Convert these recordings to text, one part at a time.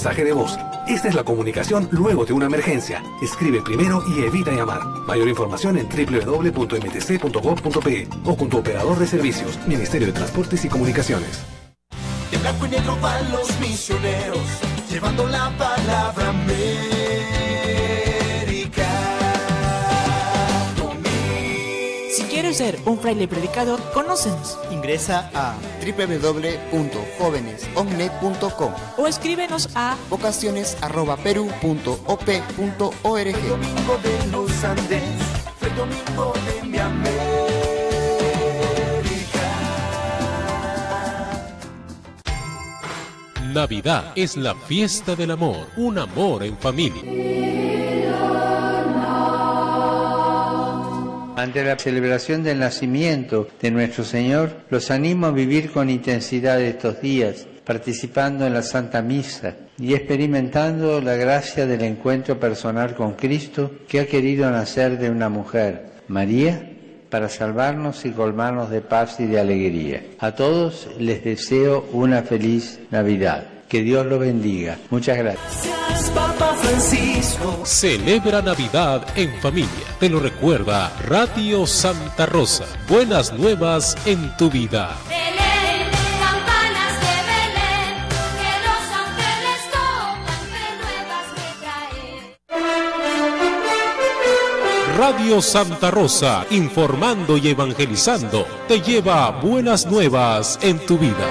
mensaje de voz. Esta es la comunicación luego de una emergencia. Escribe primero y evita llamar. Mayor información en www.mtc.gov.pe o con tu operador de servicios. Ministerio de Transportes y Comunicaciones. De blanco y negro van los misioneros, llevando la palabra América. Si quieres ser un fraile predicador, conócenos. Ingresa a www.jovenesomnet.com o escríbenos a vocaciones@peru.op.org. Domingo de los Andes, fue domingo de mi América. Navidad es la fiesta del amor, un amor en familia. Ante la celebración del nacimiento de nuestro Señor, los animo a vivir con intensidad estos días, participando en la Santa Misa y experimentando la gracia del encuentro personal con Cristo que ha querido nacer de una mujer, María, para salvarnos y colmarnos de paz y de alegría. A todos les deseo una feliz Navidad. Que Dios los bendiga. Muchas gracias. Papa Francisco. Celebra Navidad en familia. Te lo recuerda Radio Santa Rosa. Buenas nuevas en tu vida. Belén, campanas de Belén, que los ángeles tocan, que nuevas me traen. Radio Santa Rosa, informando y evangelizando, te lleva buenas nuevas en tu vida.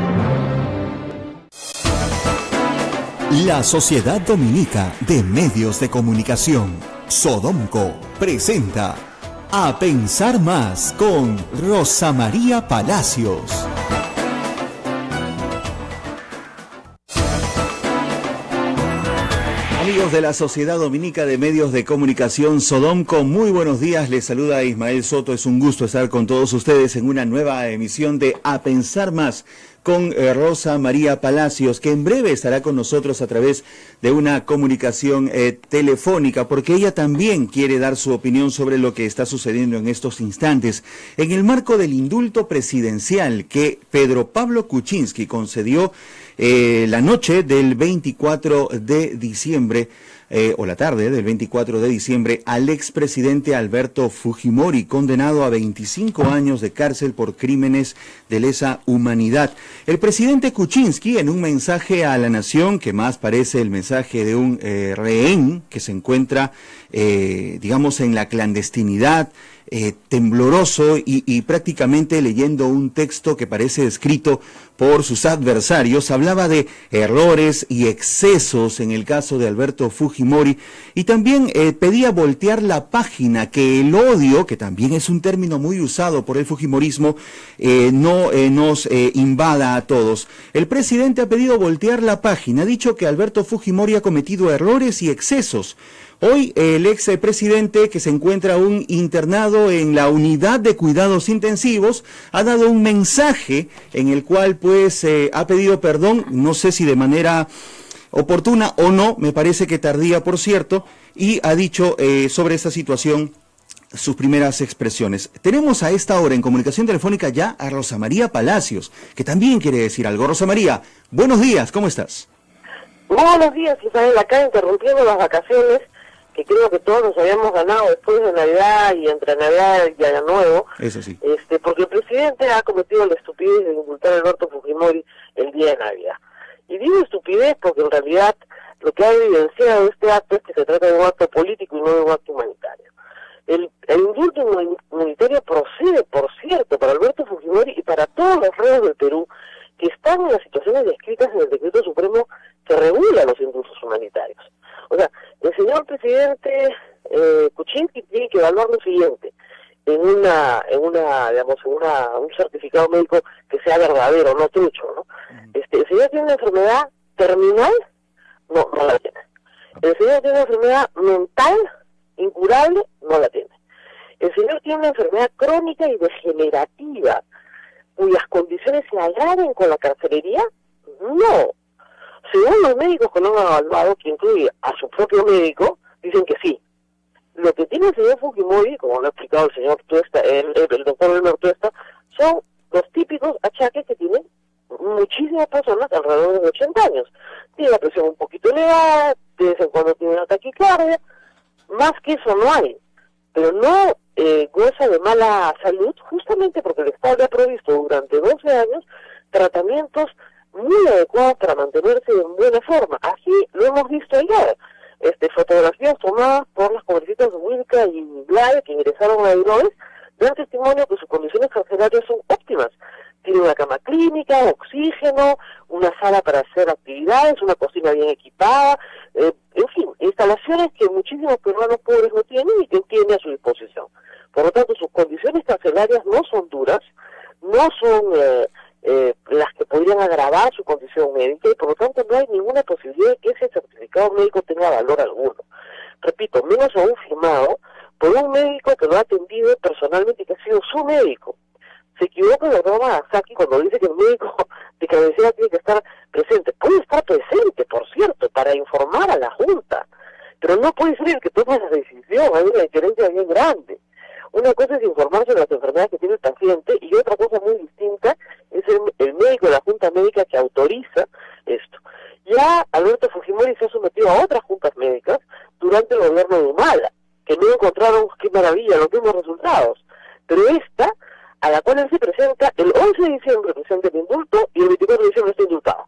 La Sociedad Dominica de Medios de Comunicación, Sodomco, presenta A Pensar Más con Rosa María Palacios. Amigos de la Sociedad Dominica de Medios de Comunicación Sodomco, muy buenos días, les saluda Ismael Soto, es un gusto estar con todos ustedes en una nueva emisión de A Pensar Más con Rosa María Palacios, que en breve estará con nosotros a través de una comunicación telefónica, porque ella también quiere dar su opinión sobre lo que está sucediendo en estos instantes, en el marco del indulto presidencial que Pedro Pablo Kuczynski concedió la noche del 24 de diciembre, o la tarde del 24 de diciembre, al expresidente Alberto Fujimori, condenado a 25 años de cárcel por crímenes de lesa humanidad. El presidente Kuczynski, en un mensaje a la nación, que más parece el mensaje de un rehén que se encuentra, digamos, en la clandestinidad, tembloroso y prácticamente leyendo un texto que parece escrito por sus adversarios, hablaba de errores y excesos en el caso de Alberto Fujimori y también pedía voltear la página, que el odio, que también es un término muy usado por el fujimorismo, no nos invada a todos. El presidente ha pedido voltear la página, ha dicho que Alberto Fujimori ha cometido errores y excesos. Hoy el expresidente, que se encuentra aún internado en la unidad de cuidados intensivos, ha dado un mensaje en el cual pues ha pedido perdón, no sé si de manera oportuna o no, me parece que tardía por cierto, y ha dicho sobre esta situación sus primeras expresiones. Tenemos a esta hora en comunicación telefónica ya a Rosa María Palacios, que también quiere decir algo. Rosa María, buenos días, ¿cómo estás? Buenos días, Isabel, acá interrumpiendo las vacaciones, que creo que todos nos habíamos ganado después de Navidad y entre Navidad y Año Nuevo. Eso sí. Porque el presidente ha cometido la estupidez de indultar a Alberto Fujimori el día de Navidad. Y digo estupidez porque en realidad lo que ha evidenciado este acto es que se trata de un acto político y no de un acto humanitario. El indulto humanitario procede, por cierto, para Alberto Fujimori y para todos los reos del Perú que están en las situaciones descritas en el decreto supremo que regula los indultos humanitarios. O sea, el señor presidente Kuczynski tiene que evaluar lo siguiente: en un certificado médico que sea verdadero, no trucho, ¿no? El señor tiene una enfermedad terminal, no la tiene. El señor tiene una enfermedad mental incurable, no la tiene. El señor tiene una enfermedad crónica y degenerativa, cuyas condiciones se agraven con la carcelería, no. Según los médicos que lo han evaluado, que incluye a su propio médico, dicen que sí. Lo que tiene el señor Fujimori, como lo ha explicado el señor Tuesta, el doctor Elmer Tuesta, son los típicos achaques que tiene muchísimas personas alrededor de 80 años. Tiene la presión un poquito elevada, de vez en cuando tiene una taquicardia, más que eso no hay, pero no goza de mala salud justamente porque el Estado le ha provisto durante 12 años tratamientos muy adecuados para mantenerse en buena forma. Así lo hemos visto ayer, fotografías tomadas por las congresistas Wilka y Blay que ingresaron a Iroes, dan testimonio que sus condiciones carcelarias son óptimas. Tiene una cama clínica, oxígeno, una sala para hacer actividades, una cocina bien equipada, en fin, instalaciones que muchísimos peruanos pobres no tienen y que tiene a su disposición. Por lo tanto, sus condiciones carcelarias no son duras, no son las que podrían agravar su condición médica y por lo tanto no hay ninguna posibilidad de que ese certificado médico tenga valor alguno. Repito, menos aún firmado por un médico que lo ha atendido personalmente y que ha sido su médico. Se equivoca el doctor Nagasaki cuando dice que el médico de cabecera tiene que estar presente. Puede estar presente, por cierto, para informar a la Junta, pero no puede ser el que tome la decisión. Hay una diferencia bien grande. Una cosa es informar sobre las enfermedades que tiene el paciente y otra cosa muy distinta es el médico de la Junta Médica que autoriza esto. Ya Alberto Fujimori se ha sometido a otras juntas médicas durante el gobierno de Humala, que no encontraron, qué maravilla, los mismos resultados. Pero esta, a la cual él se presenta, el 11 de diciembre presenta el indulto y el 24 de diciembre está indultado.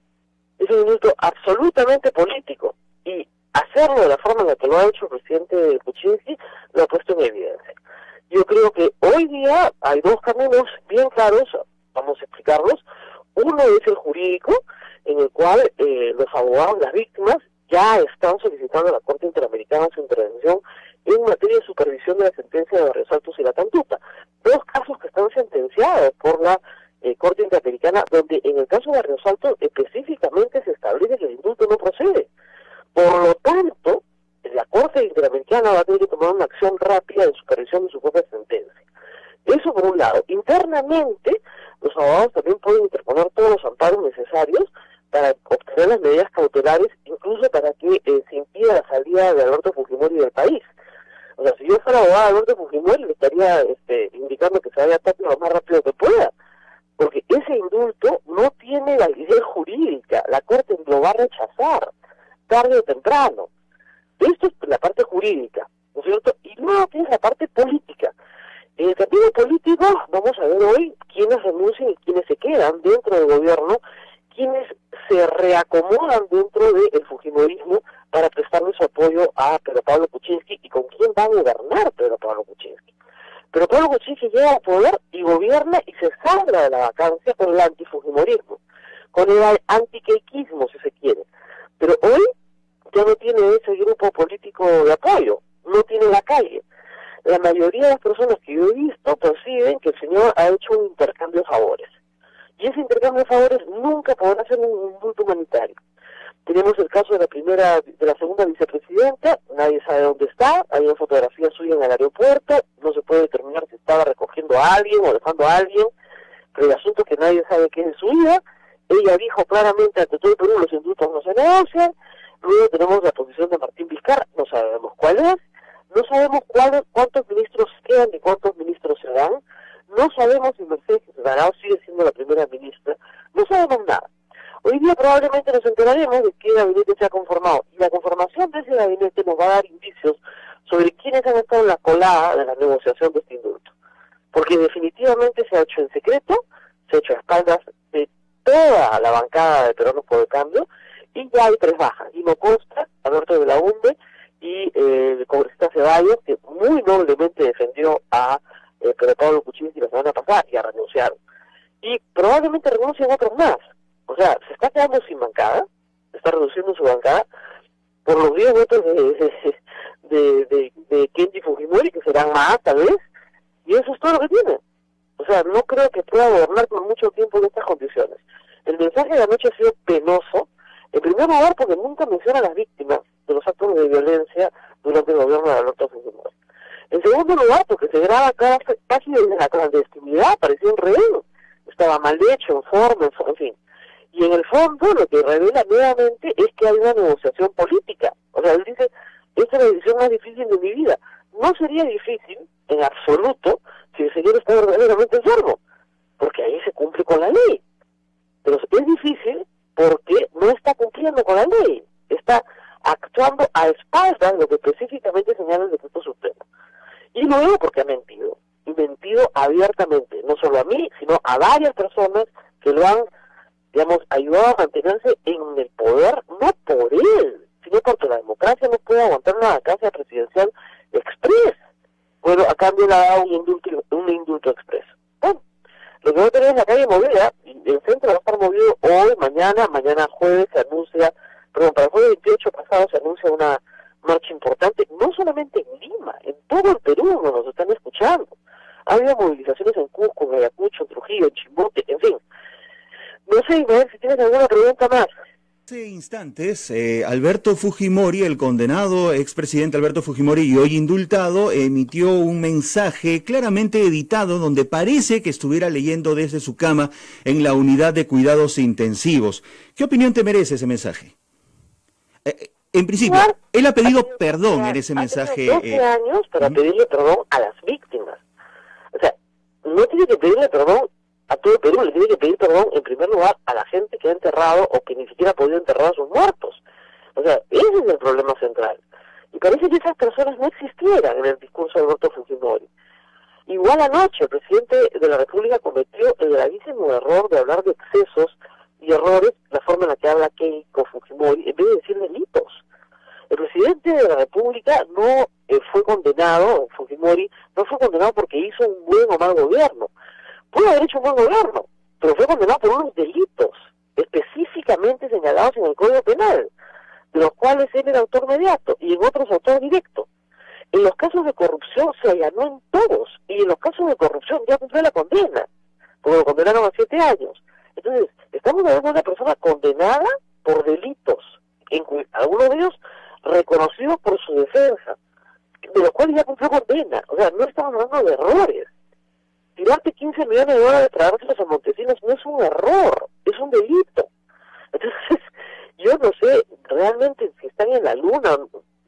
Es un indulto absolutamente político y hacerlo de la forma en la que lo ha hecho el presidente Kuczynski lo ha puesto en evidencia. Yo creo que hoy día hay dos caminos bien claros, vamos a explicarlos. Uno es el jurídico, en el cual los abogados, las víctimas, ya están solicitando a la Corte Interamericana su intervención en materia de supervisión de la sentencia de Barrios Altos y La Cantuta. Dos casos que están sentenciados por la Corte Interamericana, donde en el caso de Barrios Altos específicamente se establece que el indulto no procede. Por lo tanto, la Corte Interamericana va a tener que tomar una acción rápida de supervisión de su propia sentencia. Eso por un lado. Internamente, los abogados también pueden interponer todos los amparos necesarios para obtener las medidas cautelares, incluso para que se impida la salida de Alberto Fujimori del país. O sea, si yo fuera abogado de Alberto Fujimori, le estaría indicando que se vaya a Tacna lo más rápido que pueda, porque ese indulto no tiene validez jurídica, la Corte lo va a rechazar, tarde o temprano. Esto es la parte jurídica, ¿no es cierto? Y luego tienes la parte política. En el capítulo político vamos a ver hoy quiénes renuncian y quiénes se quedan dentro del gobierno, quienes se reacomodan dentro del fujimorismo para prestarle su apoyo a Pedro Pablo Kuczynski y con quién va a gobernar Pedro Pablo Kuczynski. Pedro Pablo Kuczynski llega al poder y gobierna y se salga de la vacancia con el antifujimorismo, con el antiquequismo si se quiere. Pero hoy ya no tiene ese grupo político de apoyo, no tiene la calle. La mayoría de las personas que yo he visto perciben que el señor ha hecho un intercambio de favores. Y ese intercambio de favores nunca podrá ser un indulto humanitario. Tenemos el caso de la segunda vicepresidenta, nadie sabe dónde está, hay una fotografía suya en el aeropuerto, no se puede determinar si estaba recogiendo a alguien o dejando a alguien, pero el asunto es que nadie sabe qué es de su vida. Ella dijo claramente ante todo el Perú, los indultos no se negocian. Luego tenemos la posición de Martín Vizcarra, no sabemos cuál es, no sabemos cuántos ministros quedan y cuántos ministros se dan, no sabemos si Mercedes Garao sigue siendo la primera ministra, no sabemos nada. Hoy día probablemente nos enteraremos de qué gabinete se ha conformado, y la conformación de ese gabinete nos va a dar indicios sobre quiénes han estado en la colada de la negociación de este indulto. Porque definitivamente se ha hecho en secreto, se ha hecho a espaldas de toda la bancada de Peruanos por el Cambio, y ya hay 3 bajas, Guino Costa, Alberto Belaunde y el congresista Ceballos, que muy noblemente defendió a Pedro Pablo Kuczynski la semana pasada, y ya renunciaron. Y probablemente renuncien otros más. O sea, se está quedando sin bancada, se está reduciendo su bancada por los 10 votos de Kenji Fujimori, que serán más tal vez, y eso es todo lo que tiene. O sea, no creo que pueda gobernar por mucho tiempo en estas condiciones. El mensaje de anoche ha sido penoso, en primer lugar porque nunca menciona a las víctimas de los actos de violencia durante el gobierno de Alberto Fujimori. En segundo lugar porque se graba casi desde la clandestinidad, parecía un rehén, estaba mal hecho, en forma, en fin. Y en el fondo lo que revela nuevamente es que hay una negociación política. O sea, él dice, esta es la decisión más difícil de mi vida. No sería difícil, en absoluto, si el señor está verdaderamente enfermo, porque ahí se cumple con la ley. Pero es difícil porque no está cumpliendo con la ley, está actuando a espaldas de lo que específicamente señala el Decreto Supremo. Y luego porque ha mentido, y mentido abiertamente, no solo a mí, sino a varias personas que lo han, digamos, ayudado a mantenerse en el poder, no por él, sino porque la democracia no puede aguantar una vacancia presidencial express. Bueno, a cambio le ha dado un indulto express. Bueno, lo que va a tener es la calle movida, y el centro va a estar movido hoy, mañana jueves se anuncia, perdón, para el jueves 28 pasado se anuncia una marcha importante, no solamente en Lima, en todo el Perú nos están escuchando. Ha habido movilizaciones en Cusco, en Ayacucho, en Trujillo, en Chimbote, en fin. No sé, Ismael, si tienes alguna pregunta más. Hace instantes, Alberto Fujimori, el condenado expresidente Alberto Fujimori y hoy indultado, emitió un mensaje claramente editado donde parece que estuviera leyendo desde su cama en la unidad de cuidados intensivos. ¿Qué opinión te merece ese mensaje? En principio, él ha pedido perdón en ese mensaje. 12 años para pedirle perdón a las víctimas. O sea, no tiene que pedirle perdón a todo el Perú, le tiene que pedir perdón en primer lugar a la gente que ha enterrado o que ni siquiera ha podido enterrar a sus muertos. O sea, ese es el problema central. Y parece que esas personas no existieran en el discurso de Alberto Fujimori. Igual anoche el presidente de la República cometió el gravísimo error de hablar de excesos y errores, la forma en la que habla Keiko Fujimori, en vez de decir delitos. El presidente de la República no fue condenado, Fujimori, no fue condenado porque hizo un buen o mal gobierno. Pudo haber hecho un buen gobierno, pero fue condenado por unos delitos específicamente señalados en el Código Penal, de los cuales él era autor mediato y en otros autor directo. En los casos de corrupción se allanó en todos, y en los casos de corrupción ya cumplió la condena, porque lo condenaron a 7 años. Entonces, estamos hablando de una persona condenada por delitos, algunos de ellos reconocidos por su defensa, de los cuales ya cumplió condena. O sea, no estamos hablando de errores. Tirarte 15 millones de dólares para dárselos a Montesinos no es un error, es un delito. Entonces, yo no sé realmente si están en la luna,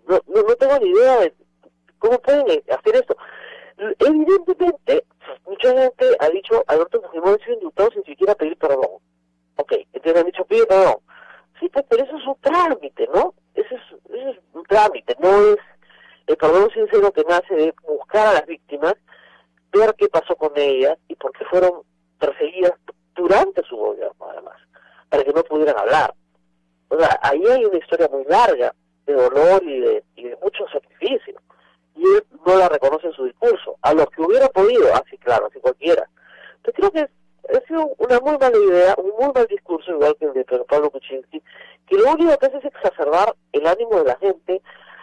no tengo ni idea de cómo pueden hacer esto. Evidentemente, mucha gente ha dicho, Alberto Fujimori ha sido indultado sin siquiera pedir perdón. Ok, entonces han dicho, pide perdón. Sí, pues, pero eso es un trámite, ¿no? Eso es un trámite, no es el perdón sincero que nace de buscar a las víctimas, ver qué pasó con ellas y por qué fueron perseguidas durante su gobierno, además, para que no pudieran hablar. O sea, ahí hay una historia muy larga de dolor y de mucho sacrificio, y él no la reconoce en su discurso. A los que hubiera podido, así claro, así cualquiera. Entonces creo que ha sido una muy mala idea, un muy mal discurso, igual que el de Pedro Pablo Kuczynski, que lo único que hace es exacerbar el ánimo de la gente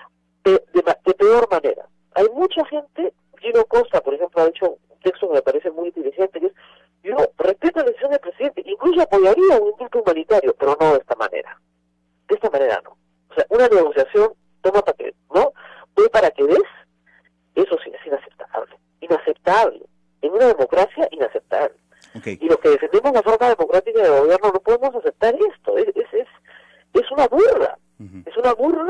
de peor manera. Hay mucha gente, Gino Costa, por ejemplo, ha hecho un texto que me parece muy inteligente, que es, yo respeto la decisión del presidente, incluso apoyaría un indulto humanitario, pero no de esta manera. De esta manera no. O sea, una negociación, toma para que, ¿no? Voy para que des, eso sí es inaceptable. Inaceptable. En una democracia, inaceptable. Okay. Y los que defendemos la forma democrática de gobierno no podemos aceptar esto. Es una burla. Es una burla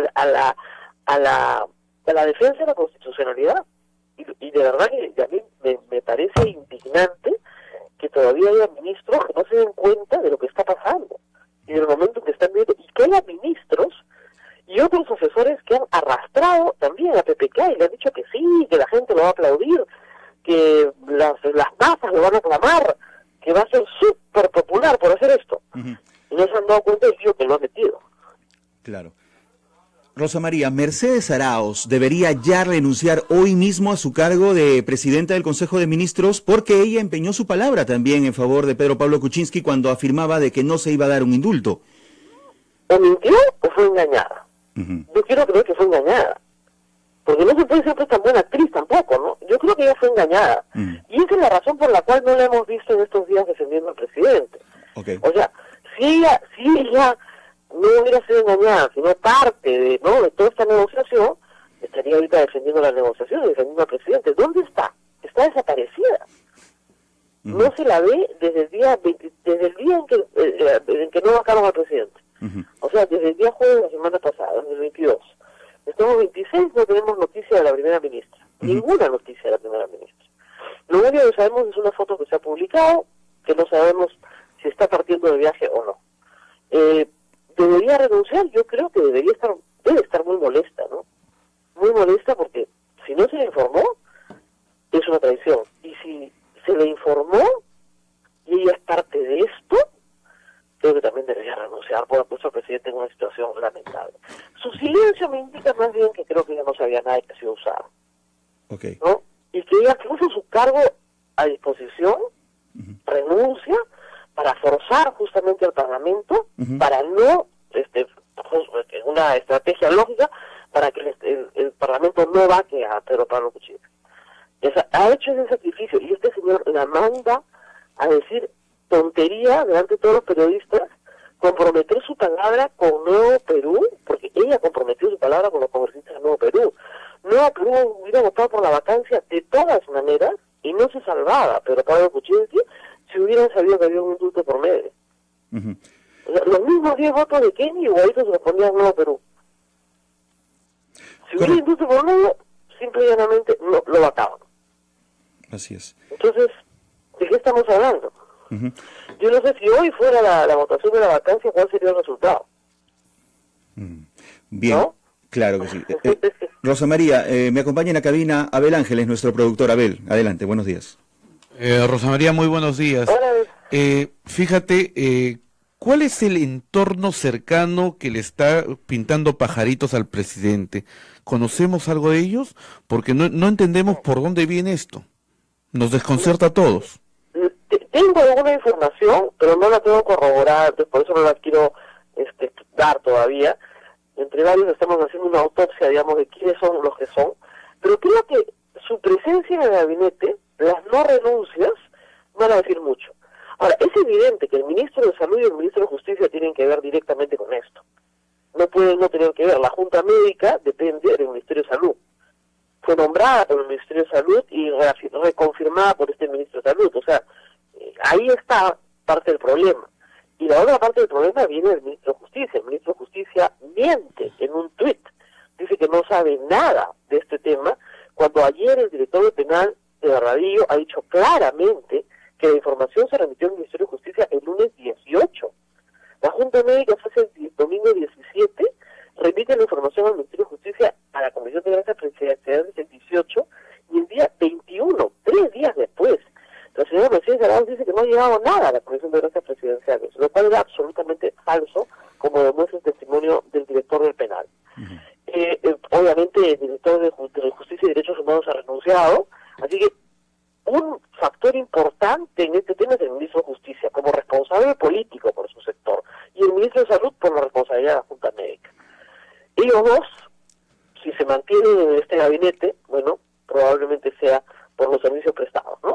a la defensa de la constitucionalidad. Y de verdad que a mí me parece indignante que todavía haya ministros que no se den cuenta de lo que está pasando y del momento en que están viendo, y que haya ministros y otros asesores que han arrastrado también a PPK y le han dicho que sí, que la gente lo va a aplaudir, que las masas lo van a aclamar, que va a ser súper popular por hacer esto. Y no se han dado cuenta del lío que lo ha metido. Claro. Rosa María, Mercedes Arauz debería ya renunciar hoy mismo a su cargo de presidenta del Consejo de Ministros, porque ella empeñó su palabra también en favor de Pedro Pablo Kuczynski cuando afirmaba de que no se iba a dar un indulto. ¿O mintió o fue engañada? Yo quiero creer que fue engañada, porque no se puede ser pues tan buena actriz tampoco, ¿no? Yo creo que ella fue engañada, y esa es la razón por la cual no la hemos visto en estos días defendiendo al presidente. O sea, si ella no hubiera sido engañada, sino parte de toda esta negociación, estaría ahorita defendiendo la negociación y defendiendo al presidente. ¿Dónde está? Está desaparecida. No se la ve desde el día en que no bajaron al presidente. O sea, desde el día jueves de la semana pasada, desde el 22. Estamos 26, no tenemos noticia de la primera ministra. Ninguna noticia de la primera ministra. Lo único que sabemos es una foto que se ha publicado, que no sabemos si está partiendo de viaje o no. ¿Debería renunciar? Yo creo que debe estar muy molesta, ¿no? Muy molesta porque si no se le informó, es una traición. Y si se le informó y ella es parte de esto, creo que también debería renunciar, por puesto al presidente en una situación lamentable. Su silencio me indica más bien que creo que ella no sabía nada y que ha sido usado. Okay. ¿No? Y que ella puso su cargo a disposición, renuncia, para forzar justamente al Parlamento, para no, una estrategia lógica, para que el Parlamento no vaque a Pedro Pablo Kuczynski. Ha hecho ese sacrificio y este señor la manda a decir tontería delante de todos los periodistas, comprometer su palabra con Nuevo Perú, porque ella comprometió su palabra con los congresistas de Nuevo Perú. Nuevo Perú hubiera votado por la vacancia de todas maneras y no se salvaba Pedro Pablo Kuczynski si hubieran sabido que había un indulto por medio. O sea, los mismos 10 votos de Kenny igualitos se los ponían Nuevo Perú. Si hubiera indulto por medio, simple y llanamente no, lo mataban. Así es. Entonces, ¿de qué estamos hablando? Yo no sé si hoy fuera la votación de la vacancia, ¿cuál sería el resultado? Bien, ¿no? Claro que sí. Rosa María, me acompaña en la cabina Abel Ángeles, nuestro productor. Abel, adelante, buenos días. Rosa María, muy buenos días. Hola. Fíjate, ¿cuál es el entorno cercano que le está pintando pajaritos al presidente? ¿Conocemos algo de ellos? Porque no entendemos por dónde viene esto. Nos desconcerta a todos. Tengo alguna información, pero no la tengo corroborada, entonces por eso no la quiero dar todavía. Entre varios estamos haciendo una autopsia, digamos, de quiénes son los que son. Pero creo que su presencia en el gabinete, las no renuncias, van a decir mucho. Ahora, es evidente que el ministro de Salud y el ministro de Justicia tienen que ver directamente con esto. No pueden no tener que ver. La Junta Médica depende del Ministerio de Salud. Fue nombrada por el Ministerio de Salud y reconfirmada por este ministro de Salud. O sea, ahí está parte del problema. Y la otra parte del problema viene del ministro de Justicia. El ministro de Justicia miente en un tuit. Dice que no sabe nada de este tema, cuando ayer el director del penal de Barbadillo ha dicho claramente que la información se remitió al Ministerio de Justicia el lunes 18. La Junta Médica fue el domingo 17, remite la información al Ministerio de Justicia a la Comisión de Gracias Presidenciales el 18, y el día 21, 3 días después, la señora Mercedes Arauz dice que no ha llegado nada a la Comisión de Gracias Presidenciales, lo cual era absolutamente falso, como demuestra el testimonio del director del penal. Obviamente el director de Justicia y Derechos Humanos ha renunciado, así que un factor importante en este tema es el ministro de Justicia, como responsable político por su sector, y el ministro de Salud por la responsabilidad de la Junta Médica. Ellos dos, si se mantienen en este gabinete, bueno, probablemente sea por los servicios prestados, ¿no?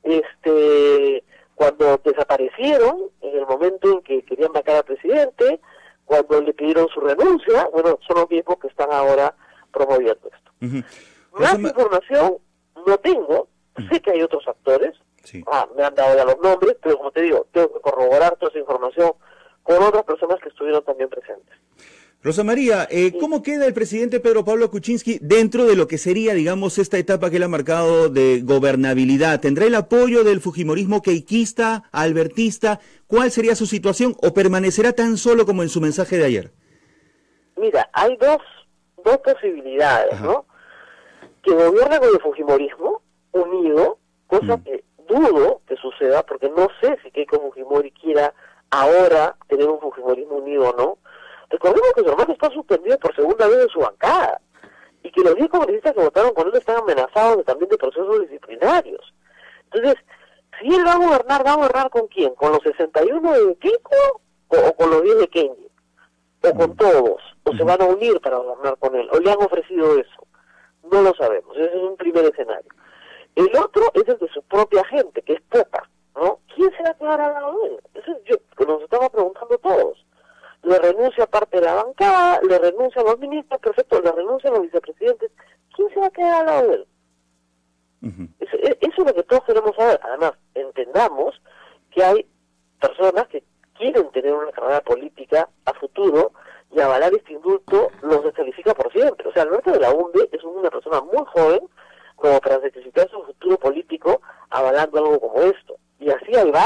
Cuando desaparecieron, en el momento en que querían vacar al presidente, cuando le pidieron su renuncia, bueno, son los mismos que están ahora promoviendo esto. Más información no tengo, sé que hay otros actores, me han dado ya los nombres, pero como te digo, tengo que corroborar toda esa información con otras personas que estuvieron también presentes. Rosa María, ¿cómo queda el presidente Pedro Pablo Kuczynski dentro de lo que sería, digamos, esta etapa que él ha marcado de gobernabilidad? ¿Tendrá el apoyo del fujimorismo queiquista, albertista? ¿Cuál sería su situación o permanecerá tan solo como en su mensaje de ayer? Mira, hay dos posibilidades, ¿no? Que gobierne con el fujimorismo unido, cosa que dudo que suceda, porque no sé si Keiko Fujimori quiera ahora tener un fujimorismo unido o no. Recordemos que su hermano está suspendido por segunda vez de su bancada y que los 10 congresistas que votaron con él están amenazados también de procesos disciplinarios. Entonces, si él va a gobernar ¿con quién? ¿Con los 61 de Keiko o con los 10 de Kenji? ¿O con todos? ¿O se van a unir para gobernar con él? ¿O le han ofrecido eso? No lo sabemos. Ese es un primer escenario. El otro es el de su propia gente, que es poca, ¿no? ¿Quién se va a quedar al lado de él? Eso es yo, que nos estamos preguntando todos. Le renuncia a parte de la bancada, le renuncian los ministros, perfecto, le renuncian los vicepresidentes. ¿Quién se va a quedar al lado de él? Eso es lo que todos queremos saber. Además, entendamos que hay personas que quieren tener una carrera política a futuro y avalar este indulto los descalifica por siempre. O sea, Alberto de la UNDE es una persona muy joven como para sacrificar su futuro político avalando algo como esto. Y así hay varios que quieren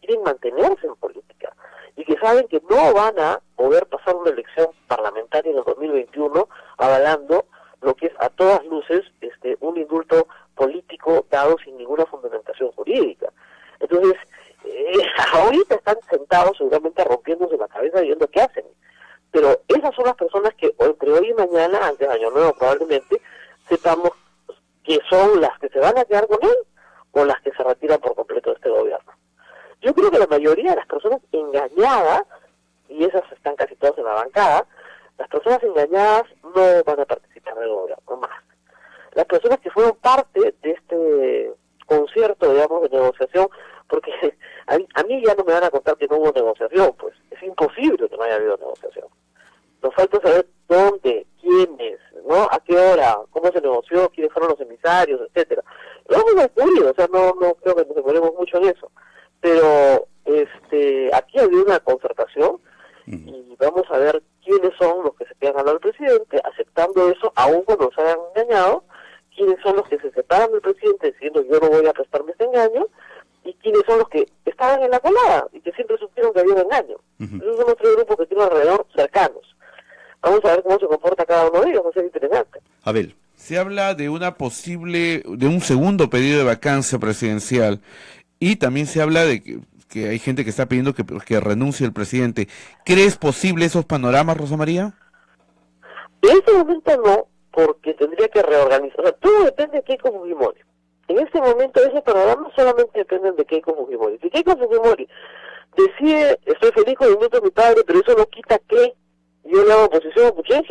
quieren mantenerse en política y que saben que no van a poder pasar una elección parlamentaria en el 2021 avalando lo que es a todas luces un indulto político dado sin ninguna fundamentación jurídica. Entonces, ahorita están sentados seguramente rompiéndose la cabeza viendo qué hacen. Pero esas son las personas que entre hoy y mañana, antes de Año Nuevo probablemente, sepamos que son las que se van a quedar con él o las que se retiran por completo de este gobierno. Yo creo que la mayoría de las personas engañadas, y esas están casi todas en la bancada, las personas engañadas no van a participar del gobierno más. Las personas que fueron parte de este concierto, digamos, de negociación, porque a mí ya no me van a contar que no hubo negociación, pues es imposible que no haya habido negociación. Nos falta saber dónde, quiénes, ¿no? A qué hora, cómo se negoció, quiénes fueron los emisarios, etcétera. Lo hemos descubierto, o sea, no creo que nos demoremos mucho en eso. Pero aquí ha habido una concertación y vamos a ver quiénes son los que se quedan al lado del presidente, aceptando eso, aún cuando nos hayan engañado, quiénes son los que se separan del presidente diciendo yo no voy a prestarme este engaño, y quiénes son los que estaban en la colada y que siempre supieron que había un engaño. Esos son nuestros grupos que tienen alrededor cercanos. Vamos a ver cómo se comporta cada uno de ellos, va a ser interesante. Abel. Se habla de de un segundo pedido de vacancia presidencial, y también se habla de que hay gente que está pidiendo que renuncie el presidente. ¿Crees posible esos panoramas, Rosa María? En este momento no, porque tendría que reorganizar. O sea, todo depende de Keiko Fujimori. En este momento esos panoramas solamente dependen de Keiko Fujimori. Si Keiko Fujimori decide, estoy feliz con el indulto de mi padre, pero eso no quita que yo le hago oposición a Puchense,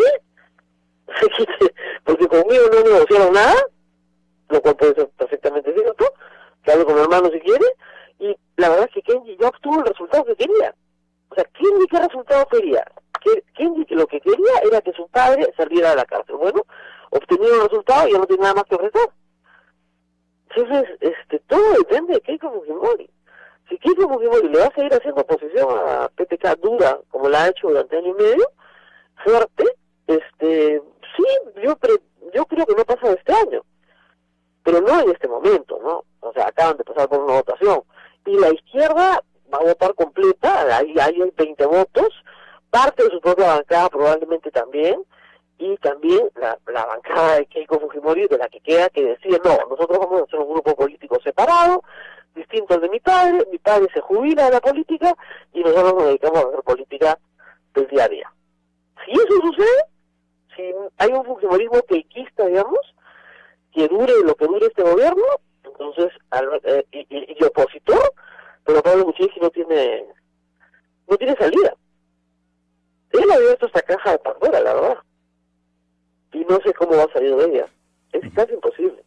porque conmigo no negociaron nada, lo cual puede ser perfectamente cierto, que hable con mi hermano si quiere, y la verdad es que Kenji ya obtuvo el resultado que quería. O sea, Kenji, ¿qué resultado quería? Kenji lo que quería era que su padre saliera de la cárcel. Bueno, obtenido el resultado y ya no tiene nada más que ofrecer. Entonces, todo depende de Keiko Fujimori. Si Keiko Fujimori le va a seguir haciendo oposición a PTK dura, como la ha hecho durante año y medio, fuerte, sí, yo creo que no pasa de este año. Pero no en este momento, ¿no? O sea, acaban de pasar por una votación. Y la izquierda va a votar completa, ahí hay 20 votos, parte de su propia bancada probablemente también, y también la bancada de Keiko Fujimori, de la que queda, que decide, no, nosotros vamos a hacer un grupo político separado, distinto al de mi padre se jubila de la política, y nosotros nos dedicamos a hacer política del día a día. Si eso sucede, si hay un fujimorismo keikista, digamos, que dure lo que dure este gobierno, entonces, y opositor, pero Pablo Kuczynski no tiene salida. Él ha abierto esta caja de Pandora, la verdad. Y no sé cómo va a salir de ella. Es casi imposible.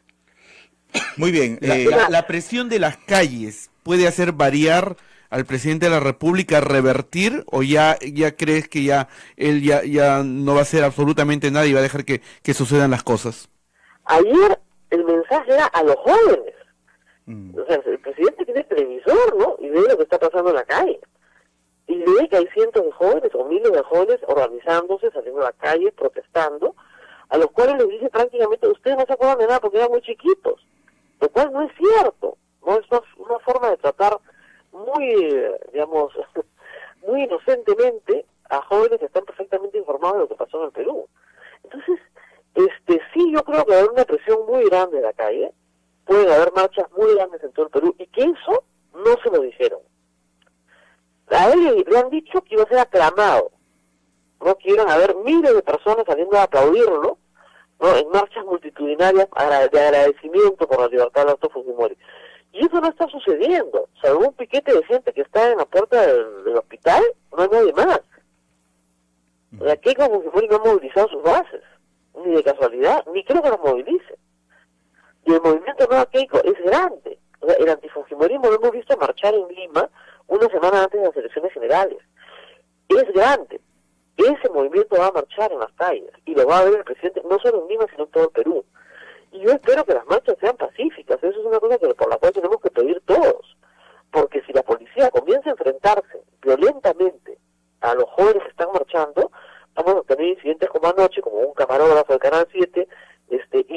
Muy bien. La presión de las calles puede hacer variar al presidente de la República, revertir, o ya crees que él ya no va a hacer absolutamente nada y va a dejar que sucedan las cosas? Ayer el mensaje era a los jóvenes. O sea, el presidente tiene televisor, ¿no? Y ve lo que está pasando en la calle. Y ve que hay cientos de jóvenes o miles de jóvenes organizándose, saliendo a la calle, protestando, a los cuales les dice prácticamente, ustedes no se acuerdan de nada porque eran muy chiquitos. Lo cual no es cierto. No es una forma de tratar muy, digamos, muy inocentemente a jóvenes que están perfectamente informados de lo que pasó en el Perú. Entonces, sí, yo creo que va a haber una presión muy grande en la calle, pueden haber marchas muy grandes en todo el Perú, y que eso no se lo dijeron. A él le han dicho que iba a ser aclamado, no que iban a haber miles de personas saliendo a aplaudirlo, ¿no? En marchas multitudinarias de agradecimiento por la libertad de Alberto Fujimori. Y eso no está sucediendo. Salvo un piquete de gente que está en la puerta del hospital, no hay nadie más. O sea, Keiko Fujimori no ha movilizado sus bases, ni de casualidad, ni creo que los movilice. Y el movimiento Nueva Keiko es grande. O sea, el antifujimorismo lo hemos visto marchar en Lima una semana antes de las elecciones generales. Es grande. Ese movimiento va a marchar en las calles y lo va a ver el presidente, no solo en Lima, sino en todo el Perú. Y yo espero que las marchas sean pacíficas. Eso es una cosa por la cual tenemos que pedir todos. Porque si la policía comienza a enfrentarse violentamente a los jóvenes que están marchando, vamos a tener incidentes como anoche, como un camarógrafo del Canal 7,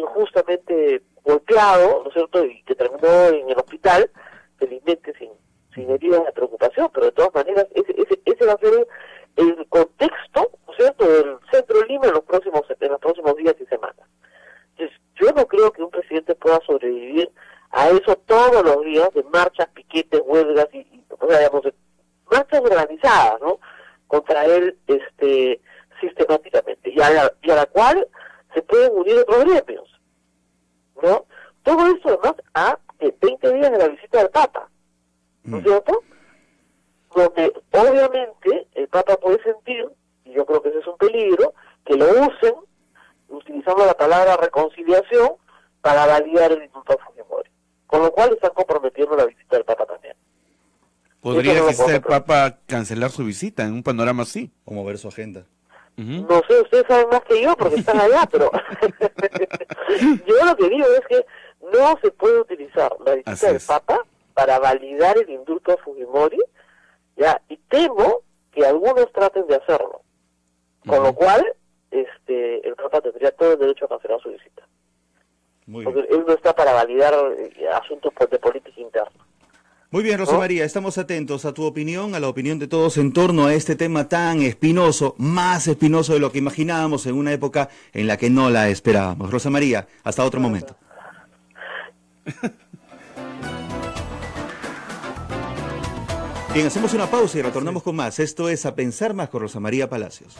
injustamente golpeado, ¿no es cierto?, y que terminó en el hospital, felizmente sin heridas de preocupación, pero de todas maneras ese va a ser el contexto, ¿no es cierto?, del centro de Lima en los próximos días y semanas. Entonces, yo no creo que un presidente pueda sobrevivir a eso todos los días de marchas, piquetes, huelgas o sea, digamos, marchas organizadas, ¿no?, contra él sistemáticamente, y a la cual se pueden unir otros gremios, ¿no? Todo esto además a 20 días de la visita del Papa, ¿no es cierto?, donde obviamente el Papa puede sentir, y yo creo que ese es un peligro, que lo usen, utilizando la palabra reconciliación, para validar el indulto a Fujimori. Con lo cual están comprometiendo la visita del Papa también. ¿Podría quizás el Papa cancelar su visita en un panorama así? O mover su agenda. No sé, ustedes saben más que yo porque están allá, pero yo lo que digo es que no se puede utilizar la visita del Papa para validar el indulto a Fujimori, ya, y temo que algunos traten de hacerlo, con lo cual el Papa tendría todo el derecho a cancelar su visita. Porque él no está para validar asuntos de política interna. Muy bien, Rosa María, estamos atentos a tu opinión, a la opinión de todos en torno a este tema tan espinoso, más espinoso de lo que imaginábamos en una época en la que no la esperábamos. Rosa María, hasta otro momento. Bien, hacemos una pausa y retornamos con más. Esto es A Pensar Más con Rosa María Palacios.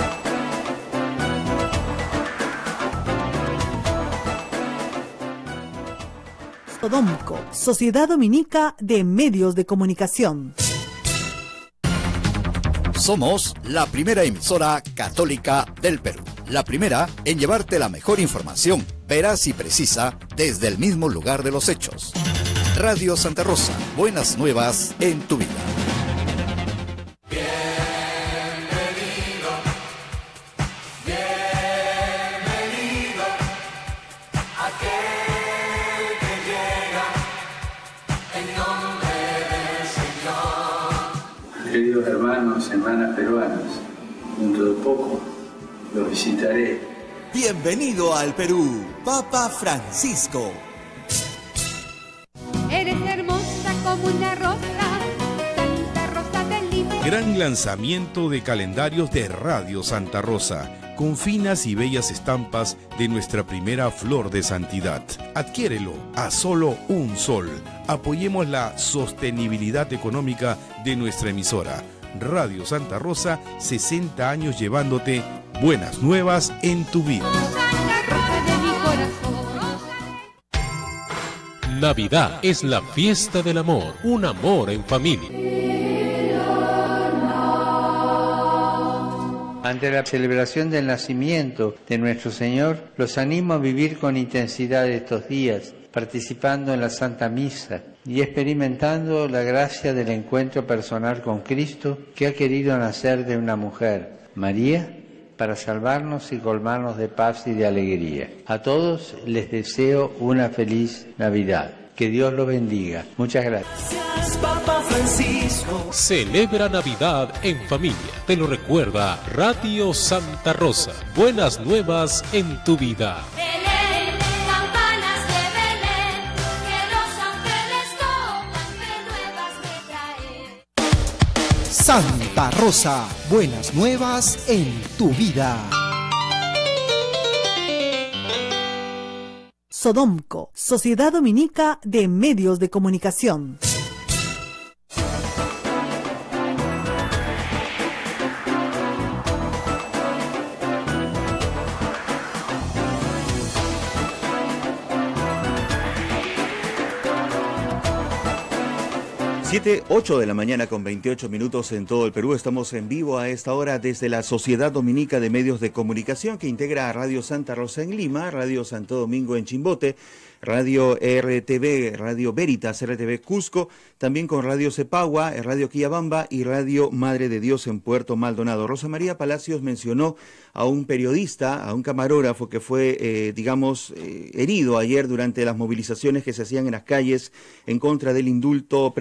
Sodomco, Sociedad Dominica de Medios de Comunicación. Somos la primera emisora católica del Perú. La primera en llevarte la mejor información, veraz y precisa, desde el mismo lugar de los hechos. Radio Santa Rosa, buenas nuevas en tu vida. Queridos hermanos, hermanas peruanas, dentro de poco los visitaré. Bienvenido al Perú, Papa Francisco. Eres hermosa como una rosa, Santa Rosa de Lima. Gran lanzamiento de calendarios de Radio Santa Rosa, con finas y bellas estampas de nuestra primera flor de santidad. Adquiérelo a solo $1. Apoyemos la sostenibilidad económica de nuestra emisora. Radio Santa Rosa, 60 años llevándote buenas nuevas en tu vida. Navidad es la fiesta del amor, un amor en familia. Ante la celebración del nacimiento de nuestro Señor, los animo a vivir con intensidad estos días, participando en la Santa Misa y experimentando la gracia del encuentro personal con Cristo, que ha querido nacer de una mujer, María, para salvarnos y colmarnos de paz y de alegría. A todos les deseo una feliz Navidad. Que Dios los bendiga. Muchas gracias. Papa Francisco. Celebra Navidad en familia. Te lo recuerda Radio Santa Rosa. Buenas nuevas en tu vida. Belén, campanas de Belén, que los ángeles tocan, que nuevas me traen. Santa Rosa, buenas nuevas en tu vida. Sodomco, Sociedad Dominica de Medios de Comunicación. Siete, 8 de la mañana con 28 minutos en todo el Perú. Estamos en vivo a esta hora desde la Sociedad Dominica de Medios de Comunicación, que integra a Radio Santa Rosa en Lima, Radio Santo Domingo en Chimbote, Radio RTV, Radio Veritas, RTV Cusco, también con Radio Cepagua, Radio Quillabamba y Radio Madre de Dios en Puerto Maldonado. Rosa María Palacios mencionó a un periodista, a un camarógrafo que fue, herido ayer durante las movilizaciones que se hacían en las calles en contra del indulto presidencial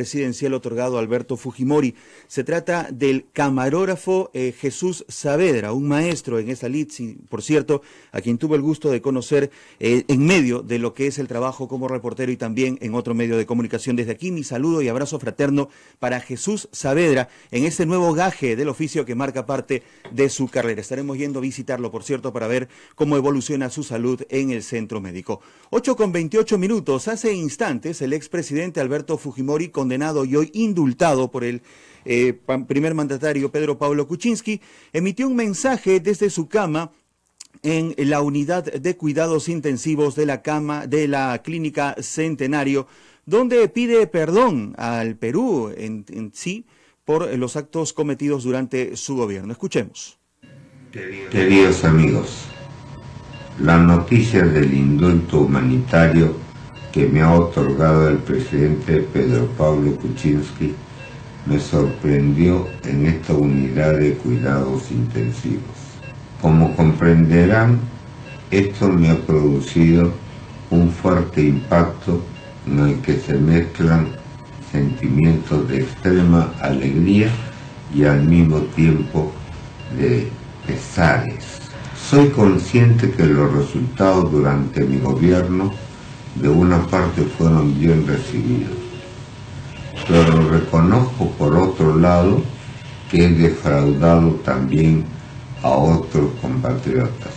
oficial otorgado a Alberto Fujimori. Se trata del camarógrafo Jesús Saavedra, un maestro en esa lid, por cierto, a quien tuve el gusto de conocer en medio de lo que es el trabajo como reportero y también en otro medio de comunicación. Desde aquí mi saludo y abrazo fraterno para Jesús Saavedra en este nuevo gaje del oficio que marca parte de su carrera. Estaremos yendo a visitarlo, por cierto, para ver cómo evoluciona su salud en el centro médico. 8:28 minutos. Hace instantes el expresidente Alberto Fujimori, condenado y hoy indultado por el primer mandatario Pedro Pablo Kuczynski, emitió un mensaje desde su cama en la unidad de cuidados intensivos de la Clínica Centenario, donde pide perdón al Perú en sí por los actos cometidos durante su gobierno. Escuchemos. Queridos amigos, la noticia del indulto humanitario que me ha otorgado el presidente Pedro Pablo Kuczynski me sorprendió en esta unidad de cuidados intensivos. Como comprenderán, esto me ha producido un fuerte impacto en el que se mezclan sentimientos de extrema alegría y al mismo tiempo de pesares. Soy consciente que los resultados durante mi gobierno de una parte fueron bien recibidos, pero reconozco por otro lado que he defraudado también a otros compatriotas.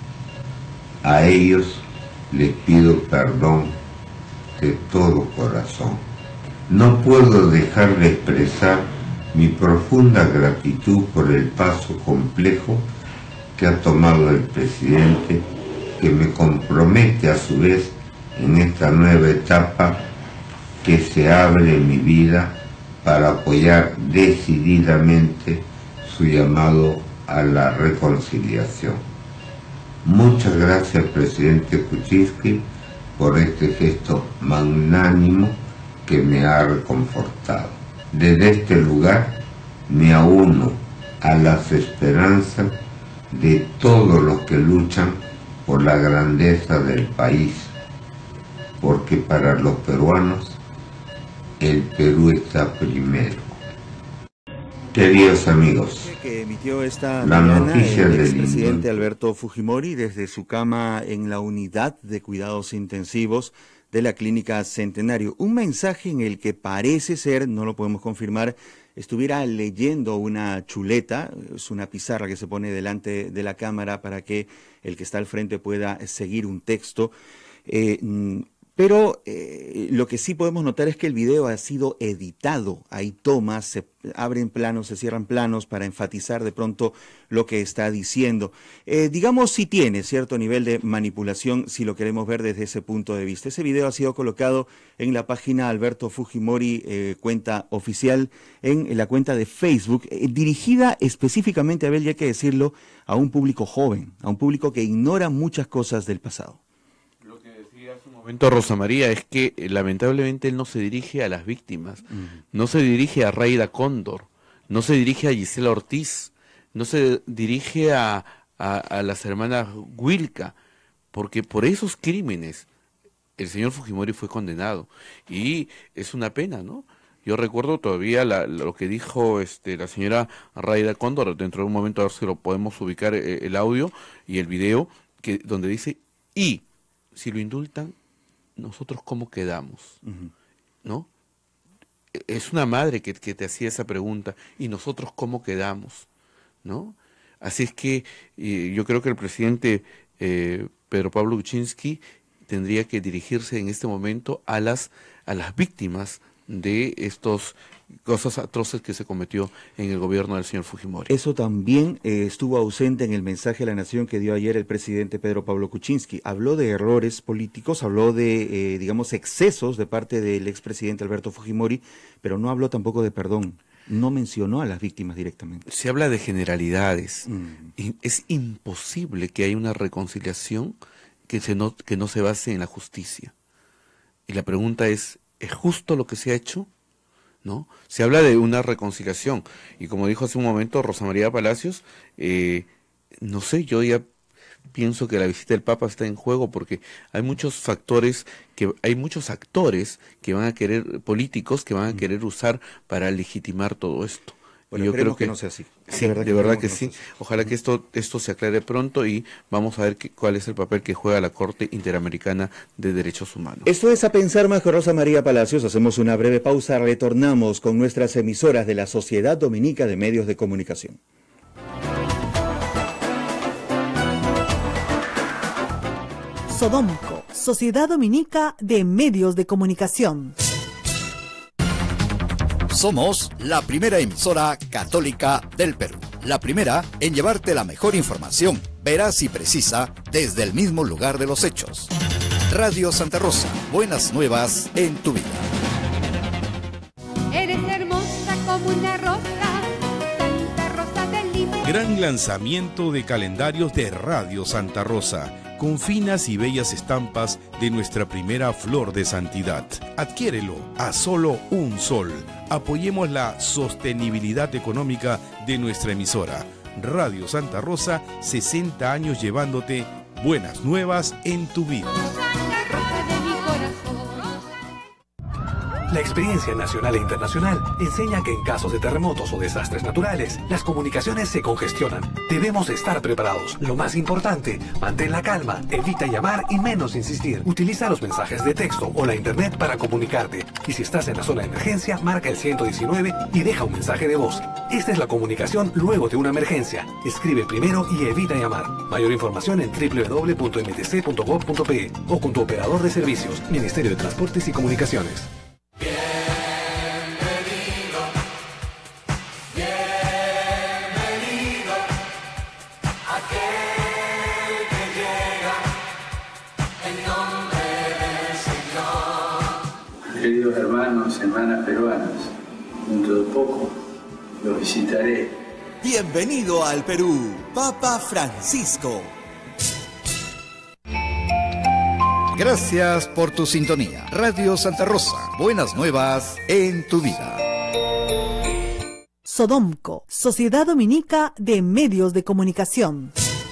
A ellos les pido perdón de todo corazón. No puedo dejar de expresar mi profunda gratitud por el paso complejo que ha tomado el presidente, que me compromete a su vez en esta nueva etapa que se abre en mi vida para apoyar decididamente su llamado a la reconciliación. Muchas gracias, presidente Kuczynski, por este gesto magnánimo que me ha reconfortado. Desde este lugar me auno a las esperanzas de todos los que luchan por la grandeza del país, porque para los peruanos el Perú está primero. Queridos amigos, que emitió esta la mañana noticia el del expresidente Alberto Fujimori desde su cama en la unidad de cuidados intensivos de la Clínica Centenario. Un mensaje en el que parece ser, no lo podemos confirmar, estuviera leyendo una chuleta, es una pizarra que se pone delante de la cámara para que el que está al frente pueda seguir un texto. Pero lo que sí podemos notar es que el video ha sido editado. Hay tomas, se abren planos, se cierran planos para enfatizar de pronto lo que está diciendo. Digamos, sí tiene cierto nivel de manipulación si lo queremos ver desde ese punto de vista. Ese video ha sido colocado en la página Alberto Fujimori, cuenta oficial, en la cuenta de Facebook, dirigida específicamente, Abel, ya hay que decirlo, a un público joven, a un público que ignora muchas cosas del pasado. Momento Rosa María es que lamentablemente él no se dirige a las víctimas, no se dirige a Rayda Cóndor, no se dirige a Gisela Ortiz, no se dirige a las hermanas Wilca, porque por esos crímenes el señor Fujimori fue condenado y es una pena, ¿no? Yo recuerdo todavía lo que dijo la señora Rayda Cóndor, dentro de un momento a ver si lo podemos ubicar el audio y el video, donde dice, y si lo indultan, nosotros cómo quedamos, ¿no? Es una madre que te hacía esa pregunta, ¿y nosotros cómo quedamos? ¿No? Así es que yo creo que el presidente Pedro Pablo Kuczynski tendría que dirigirse en este momento a las víctimas de estos cosas atroces que se cometió en el gobierno del señor Fujimori. Eso también estuvo ausente en el mensaje a la nación que dio ayer el presidente Pedro Pablo Kuczynski. Habló de errores políticos, habló de, digamos, excesos de parte del expresidente Alberto Fujimori, pero no habló tampoco de perdón. No mencionó a las víctimas directamente. Se habla de generalidades. Es imposible que haya una reconciliación que no se base en la justicia. Y la pregunta ¿es justo lo que se ha hecho? ¿No? Se habla de una reconciliación y como dijo hace un momento Rosa María Palacios, no sé, yo ya pienso que la visita del Papa está en juego porque hay muchos factores, hay muchos actores que van a querer, políticos que van a querer usar para legitimar todo esto. Bueno, yo creo que no sea así. Sí, de verdad que sí. Ojalá que esto se aclare pronto y vamos a ver cuál es el papel que juega la Corte Interamericana de Derechos Humanos. Esto es A Pensar Más con Rosa María Palacios. Hacemos una breve pausa, retornamos con nuestras emisoras de la Sociedad Dominica de Medios de Comunicación. Sodomco, Sociedad Dominica de Medios de Comunicación. Somos la primera emisora católica del Perú. La primera en llevarte la mejor información, veraz y precisa, desde el mismo lugar de los hechos. Radio Santa Rosa, buenas nuevas en tu vida. Eres hermosa como una rosa, Santa Rosa del Lima. Gran lanzamiento de calendarios de Radio Santa Rosa, con finas y bellas estampas de nuestra primera flor de santidad. Adquiérelo a solo un sol. Apoyemos la sostenibilidad económica de nuestra emisora. Radio Santa Rosa, 60 años llevándote buenas nuevas en tu vida. La experiencia nacional e internacional enseña que en casos de terremotos o desastres naturales, las comunicaciones se congestionan. Debemos estar preparados. Lo más importante, mantén la calma, evita llamar y menos insistir. Utiliza los mensajes de texto o la internet para comunicarte. Y si estás en la zona de emergencia, marca el 119 y deja un mensaje de voz. Esta es la comunicación luego de una emergencia. Escribe primero y evita llamar. Mayor información en www.mtc.gov.pe o con tu operador de servicios, Ministerio de Transportes y Comunicaciones. Queridos hermanos, hermanas peruanas, dentro de poco los visitaré. Bienvenido al Perú, Papa Francisco. Gracias por tu sintonía. Radio Santa Rosa, buenas nuevas en tu vida. Sodomco, Sociedad Dominica de Medios de Comunicación.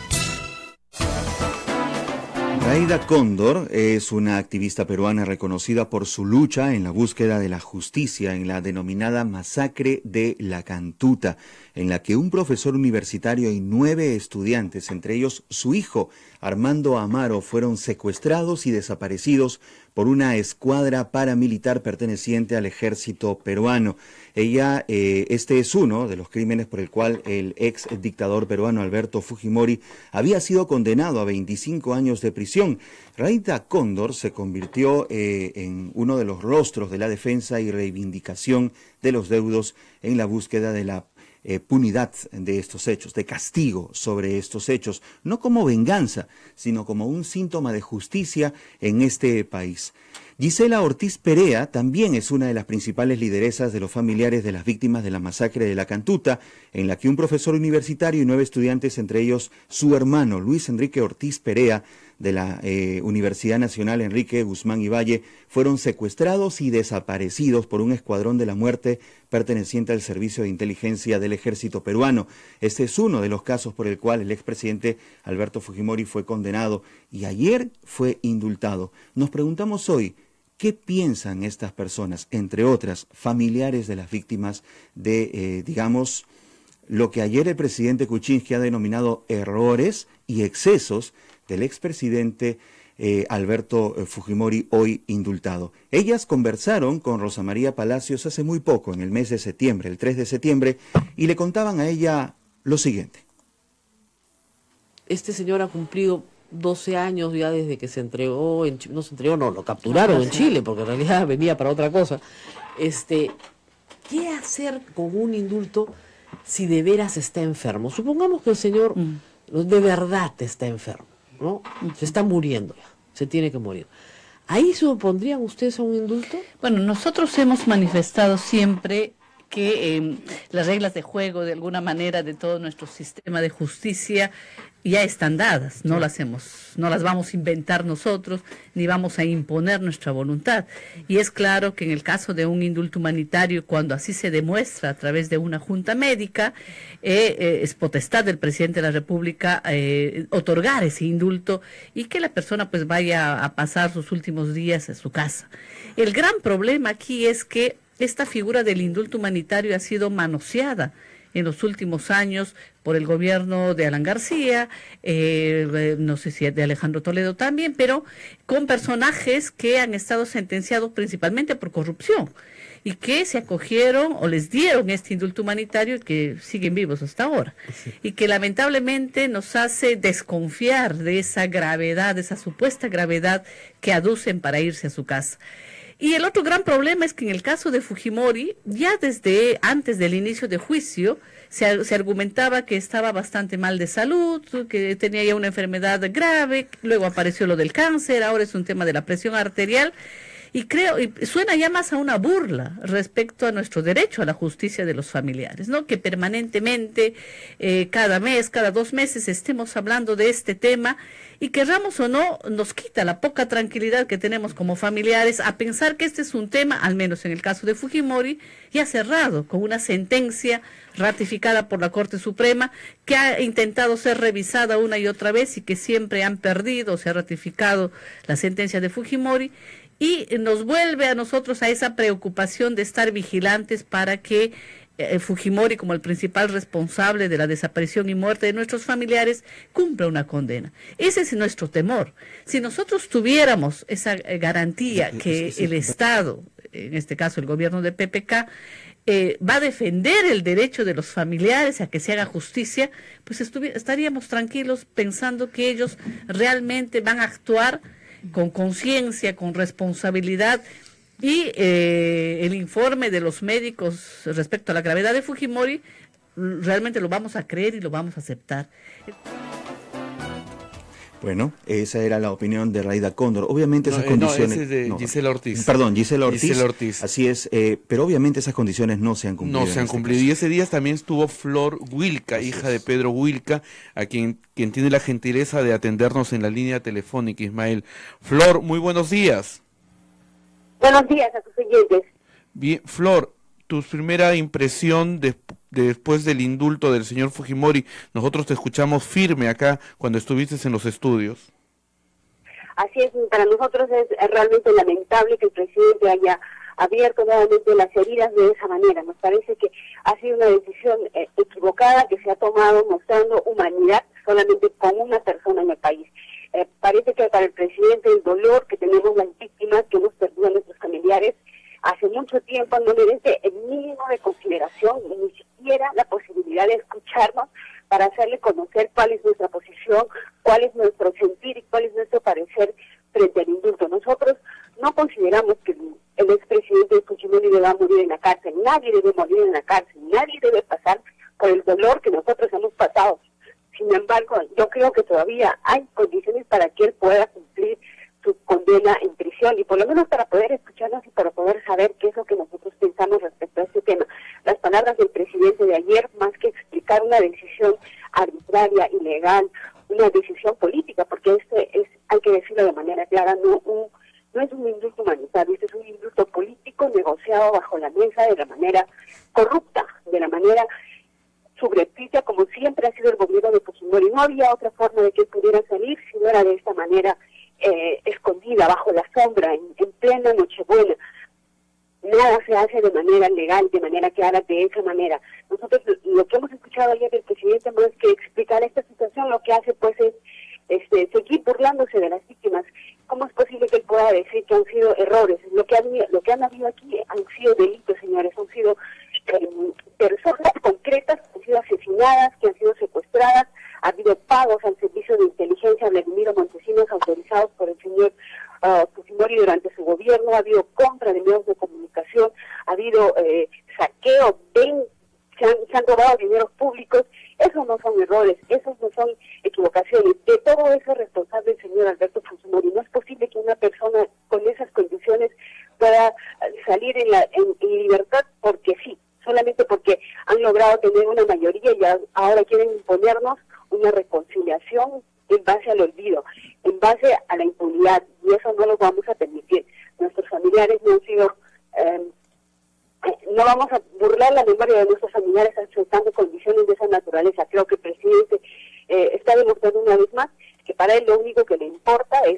Raida Cóndor es una activista peruana reconocida por su lucha en la búsqueda de la justicia en la denominada masacre de La Cantuta, en la que un profesor universitario y 9 estudiantes, entre ellos su hijo Armando Amaro, fueron secuestrados y desaparecidos por una escuadra paramilitar perteneciente al ejército peruano. Este es uno de los crímenes por el cual el ex dictador peruano Alberto Fujimori había sido condenado a 25 años de prisión. Raida Cóndor se convirtió en uno de los rostros de la defensa y reivindicación de los deudos en la búsqueda de la punidad de estos hechos, de castigo sobre estos hechos, no como venganza, sino como un síntoma de justicia en este país. Gisela Ortiz Perea también es una de las principales lideresas de los familiares de las víctimas de la masacre de La Cantuta, en la que un profesor universitario y 9 estudiantes, entre ellos su hermano Luis Enrique Ortiz Perea, de la Universidad Nacional Enrique Guzmán y Valle, fueron secuestrados y desaparecidos por un escuadrón de la muerte perteneciente al Servicio de Inteligencia del Ejército peruano. Este es uno de los casos por el cual el expresidente Alberto Fujimori fue condenado y ayer fue indultado. Nos preguntamos hoy, ¿qué piensan estas personas, entre otras, familiares de las víctimas de, lo que ayer el presidente Kuczynski ha denominado errores y excesos del expresidente Alberto Fujimori, hoy indultado? Ellas conversaron con Rosa María Palacios hace muy poco, en el mes de septiembre, el 3 de septiembre, y le contaban a ella lo siguiente. Este señor ha cumplido 12 años ya desde que se entregó, lo capturaron en Chile, porque en realidad venía para otra cosa. ¿Qué hacer con un indulto si de veras está enfermo? Supongamos que el señor de verdad está enfermo, ¿no? Se está muriendo ya, se tiene que morir. ¿Ahí se opondrían ustedes a un indulto? Bueno, nosotros hemos manifestado siempre que las reglas de juego, de alguna manera, de todo nuestro sistema de justicia ya están dadas, no las vamos a inventar nosotros, ni vamos a imponer nuestra voluntad. Y es claro que en el caso de un indulto humanitario, cuando así se demuestra a través de una junta médica, es potestad del presidente de la República otorgar ese indulto y que la persona pues vaya a pasar sus últimos días en su casa. El gran problema aquí es que esta figura del indulto humanitario ha sido manoseada en los últimos años por el gobierno de Alan García, no sé si de Alejandro Toledo también, pero con personajes que han estado sentenciados principalmente por corrupción y que se acogieron o les dieron este indulto humanitario y que siguen vivos hasta ahora. Sí. Y que lamentablemente nos hace desconfiar de esa gravedad, de esa supuesta gravedad que aducen para irse a su casa. Y el otro gran problema es que en el caso de Fujimori, ya desde antes del inicio de juicio, se argumentaba que estaba bastante mal de salud, que tenía ya una enfermedad grave, luego apareció lo del cáncer, ahora es un tema de la presión arterial, y suena ya más a una burla respecto a nuestro derecho a la justicia de los familiares, ¿no? Que permanentemente, cada mes, cada 2 meses, estemos hablando de este tema y querramos o no, nos quita la poca tranquilidad que tenemos como familiares a pensar que este es un tema, al menos en el caso de Fujimori, ya cerrado, con una sentencia ratificada por la Corte Suprema, que ha intentado ser revisada una y otra vez y que siempre han perdido, se ha ratificado la sentencia de Fujimori, y nos vuelve a nosotros a esa preocupación de estar vigilantes para que Fujimori, como el principal responsable de la desaparición y muerte de nuestros familiares, cumpla una condena. Ese es nuestro temor. Si nosotros tuviéramos esa garantía que el Estado, en este caso el gobierno de PPK, va a defender el derecho de los familiares a que se haga justicia, pues estaríamos tranquilos pensando que ellos realmente van a actuar con conciencia, con responsabilidad, y el informe de los médicos respecto a la gravedad de Fujimori realmente lo vamos a creer y lo vamos a aceptar. Bueno, esa era la opinión de Raida Cóndor. Obviamente esas condiciones... No, ese es de Gisela Ortiz. Perdón, Gisela Ortiz. Gisela Ortiz. Así es, pero obviamente esas condiciones no se han cumplido. No se han cumplido. Y ese día también estuvo Flor Wilca, hija de Pedro Wilca, a quien tiene la gentileza de atendernos en la línea telefónica, Ismael. Flor, muy buenos días. Buenos días a tus oyentes. Bien, Flor, tu primera impresión después del indulto del señor Fujimori. Nosotros te escuchamos firme acá cuando estuviste en los estudios. Así es, para nosotros es realmente lamentable que el presidente haya abierto nuevamente las heridas de esa manera. Nos parece que ha sido una decisión equivocada que se ha tomado mostrando humanidad solamente con una persona en el país. Parece que para el presidente el dolor que tenemos las víctimas, que hemos perdido a nuestros familiares, hace mucho tiempo no merece el mínimo de consideración, ni siquiera la posibilidad de escucharnos para hacerle conocer cuál es nuestra posición, cuál es nuestro sentir y cuál es nuestro parecer frente al indulto. Nosotros no consideramos que el expresidente Fujimori deba morir en la cárcel, nadie debe morir en la cárcel, nadie debe pasar por el dolor que nosotros hemos pasado. Sin embargo, yo creo que todavía hay condiciones para que él pueda cumplir su condena en prisión y por lo menos para poder escucharnos y para poder saber qué es lo que nosotros pensamos respecto a este tema. Las palabras del presidente de ayer, más que explicar una decisión arbitraria, ilegal, una decisión política, porque hay que decirlo de manera clara, no es un indulto humanitario, este es un indulto político negociado bajo la mesa de la manera corrupta, de la manera subrepticia, como siempre ha sido el gobierno de Fujimori. No había otra forma de que él pudiera salir si no era de esta manera escondida, bajo la sombra, en plena Nochebuena. Nada se hace de manera legal, de manera clara, de esa manera. Nosotros lo que hemos escuchado ayer del presidente, más que explicar esta situación, lo que hace pues es seguir burlándose de las víctimas. ¿Cómo es posible que él pueda decir que han sido errores? Lo que han habido aquí han sido delitos, señores, han sido personas concretas que han sido asesinadas, que han sido secuestradas, ha habido pagos al servicio de inteligencia Vladimiro Montesinos autorizados por el señor Fujimori durante su gobierno, ha habido compra de medios de comunicación, ha habido saqueo, se han robado dineros públicos. Esos no son errores, esos no son equivocaciones. De todo eso es responsable el señor Alberto Fujimori. No es posible que una persona con esas condiciones pueda salir en libertad porque sí, solamente porque han logrado tener una mayoría y ahora quieren imponernos una reconciliación en base al olvido, en base a la impunidad, y eso no lo vamos a permitir. Nuestros familiares no han sido, no vamos a burlar la memoria de nuestros familiares aceptando condiciones de esa naturaleza. Creo que el presidente está demostrando una vez más que para él lo único que le importa es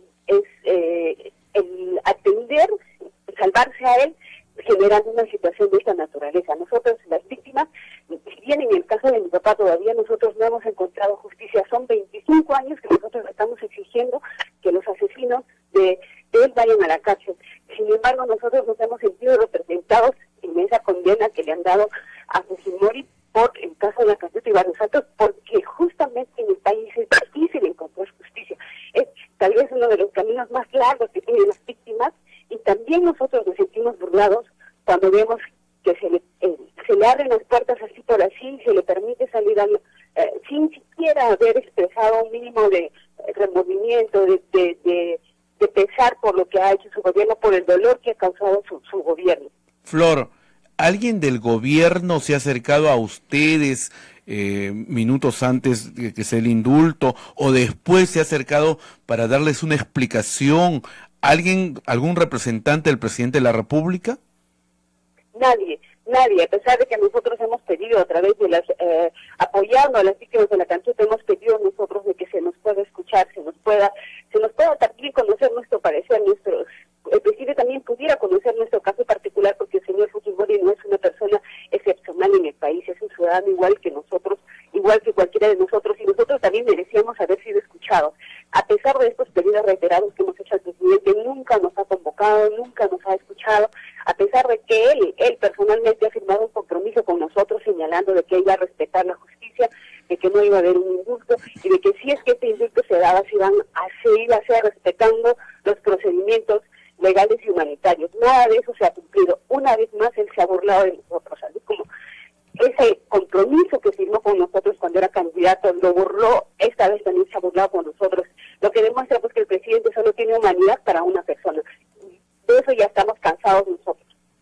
el atender, salvarse a él, generando una situación de esta naturaleza. Nosotros, las víctimas, si bien en el caso de mi papá todavía nosotros no hemos encontrado justicia, son 25 años que nosotros estamos exigiendo que los asesinos de él vayan a la cárcel. Sin embargo, nosotros nos hemos sentido representados en esa condena que le han dado a Fujimori por el caso de la Cantuta y Barrios Altos, porque justamente en el país es difícil encontrar justicia. Es tal vez uno de los caminos más largos que tienen las víctimas, y también nosotros nos sentimos burlados cuando vemos que se le abren las puertas así por así, se le permite salir sin siquiera haber expresado un mínimo de remordimiento, de pesar por lo que ha hecho su gobierno, por el dolor que ha causado su gobierno. Flor, ¿alguien del gobierno se ha acercado a ustedes minutos antes de que sea el indulto, o después se ha acercado para darles una explicación? ¿Algún representante del presidente de la República? Nadie, a pesar de que nosotros hemos pedido a través de apoyando a las víctimas de la Cantuta, hemos pedido nosotros de que se nos pueda escuchar, se nos pueda también conocer nuestro parecer, el presidente también pudiera conocer nuestro caso particular, porque el señor Fujimori no es una persona excepcional en el país, es un ciudadano igual que nosotros, igual que cualquiera de nosotros, y nosotros también merecíamos haber sido escuchados. A pesar de estos pedidos reiterados que hemos hecho al presidente, nunca nos ha convocado, nunca nos ha escuchado, a pesar de que él personalmente ha firmado un compromiso con nosotros señalando de que iba a respetar la justicia, de que no iba a haber un indulto, y de que si es que este indulto se daba, se iba a ser respetando los procedimientos legales y humanitarios. Nada de eso se ha cumplido. Una vez más él se ha burlado de nosotros, así como ese compromiso que firmó con nosotros cuando era candidato, lo burló, esta vez también se ha burlado con nosotros, lo que demuestra pues que el presidente solo tiene humanidad para una persona. De eso ya estamos cansados nosotros.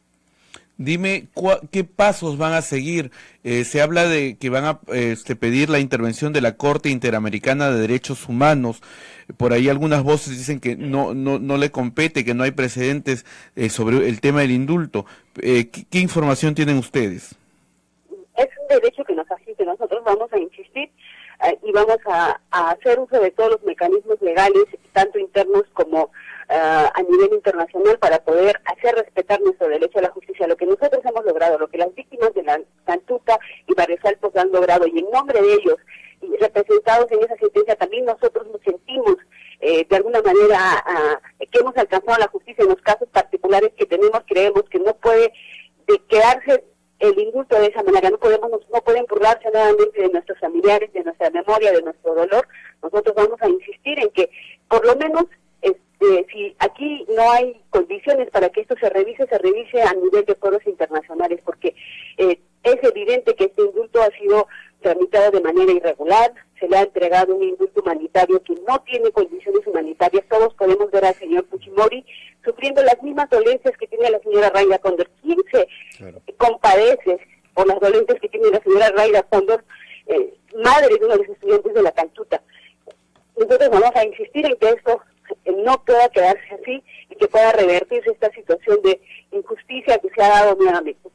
Dime, ¿qué pasos van a seguir? Se habla de que van a pedir la intervención de la Corte Interamericana de Derechos Humanos. Por ahí algunas voces dicen que no le compete, que no hay precedentes sobre el tema del indulto. ¿Qué información tienen ustedes? Es un derecho que nos asiste. Nosotros vamos a insistir y vamos a hacer uso de todos los mecanismos legales, tanto internos como a nivel internacional, para poder hacer respetar nuestro derecho a la justicia. Lo que nosotros hemos logrado, lo que las víctimas de la Cantuta y Barrios Altos han logrado, y en nombre de ellos, y representados en esa sentencia, también nosotros nos sentimos de alguna manera que hemos alcanzado la justicia en los casos particulares que tenemos. Creemos que no puede quedarse el indulto de esa manera, no pueden burlarse nuevamente de nuestros familiares, de nuestra memoria, de nuestro dolor. Nosotros vamos a insistir en que por lo menos si aquí no hay condiciones para que esto se revise a nivel de foros internacionales, porque es evidente que este indulto ha sido tramitado de manera irregular, se le ha entregado un indulto humanitario que no tiene condiciones humanitarias. Todos podemos ver al señor Fujimori sufriendo las mismas dolencias que tiene la señora Raida Condor. ¿Quién se compadece por las dolencias que tiene la señora Raida Condor, madre de uno de los estudiantes de la Cantuta? Nosotros vamos a insistir en que esto no pueda quedarse así y que pueda revertirse esta situación de injusticia que se ha dado nuevamente.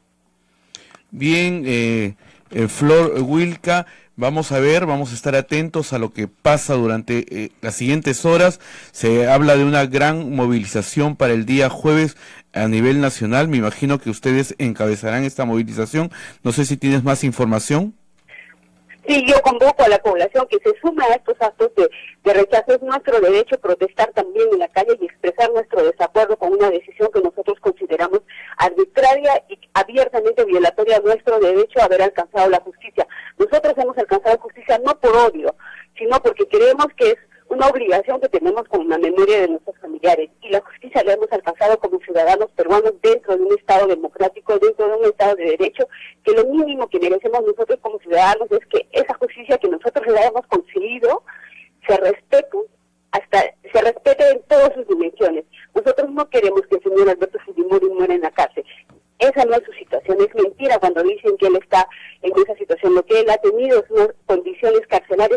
Bien, Flor Wilca, vamos a estar atentos a lo que pasa durante las siguientes horas. Se habla de una gran movilización para el día jueves a nivel nacional. Me imagino que ustedes encabezarán esta movilización. No sé si tienes más información. Sí, yo convoco a la población que se sume a estos actos de rechazo. Es nuestro derecho protestar también en la calle y expresar nuestro desacuerdo con una decisión que nosotros consideramos arbitraria y abiertamente violatoria de nuestro derecho a haber alcanzado la justicia. Nosotros hemos alcanzado justicia no por odio, sino porque creemos que es una obligación que tenemos con la memoria de nuestros familiares, y la justicia la hemos alcanzado como ciudadanos peruanos dentro de un Estado democrático, dentro de un Estado de derecho, que lo mínimo que merecemos nosotros como ciudadanos es que esa justicia que nosotros la hemos conseguido se respete en todas sus dimensiones. Nosotros no queremos que el señor Alberto Fujimori muera en la cárcel. Esa no es su situación, es mentira cuando dicen que él está en esa situación. Lo que él ha tenido es unas condiciones carcelarias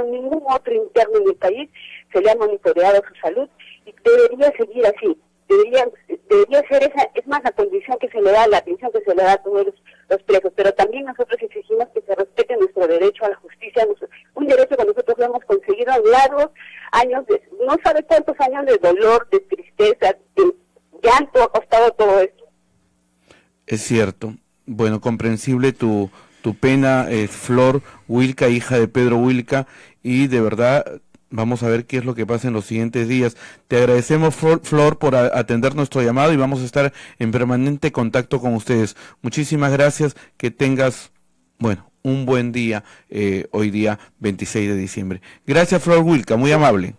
pero ningún otro interno en el país se le ha monitoreado su salud y debería seguir así. Debería ser esa, es más, la condición que se le da, la atención que se le da a todos los presos, pero también nosotros exigimos que se respete nuestro derecho a la justicia, un derecho que nosotros hemos conseguido en largos años, no sabe cuántos años de dolor, de tristeza, de llanto ha costado todo esto. Es cierto. Bueno, comprensible tu pena, Flor Wilca, hija de Pedro Wilca, y de verdad vamos a ver qué es lo que pasa en los siguientes días. Te agradecemos, Flor, por atender nuestro llamado y vamos a estar en permanente contacto con ustedes. Muchísimas gracias, que tengas, bueno, un buen día hoy día 26 de diciembre. Gracias, Flor Wilca, muy amable.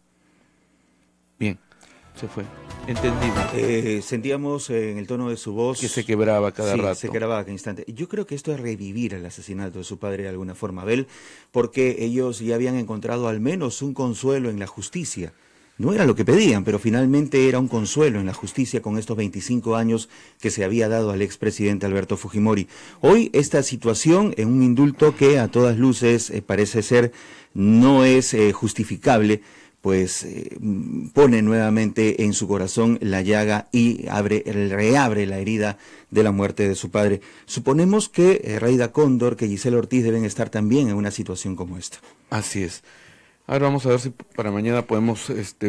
Bien, se fue. Entendible. Sentíamos en el tono de su voz que se quebraba cada rato. Se quebraba a cada instante. Yo creo que esto es revivir el asesinato de su padre de alguna forma, Abel, porque ellos ya habían encontrado al menos un consuelo en la justicia. No era lo que pedían, pero finalmente era un consuelo en la justicia con estos 25 años que se había dado al expresidente Alberto Fujimori. Hoy esta situación en un indulto que a todas luces parece ser no es justificable, pues pone nuevamente en su corazón la llaga y reabre la herida de la muerte de su padre. Suponemos que Rayda Cóndor, que Gisela Ortiz deben estar también en una situación como esta. Así es. Ahora vamos a ver si para mañana podemos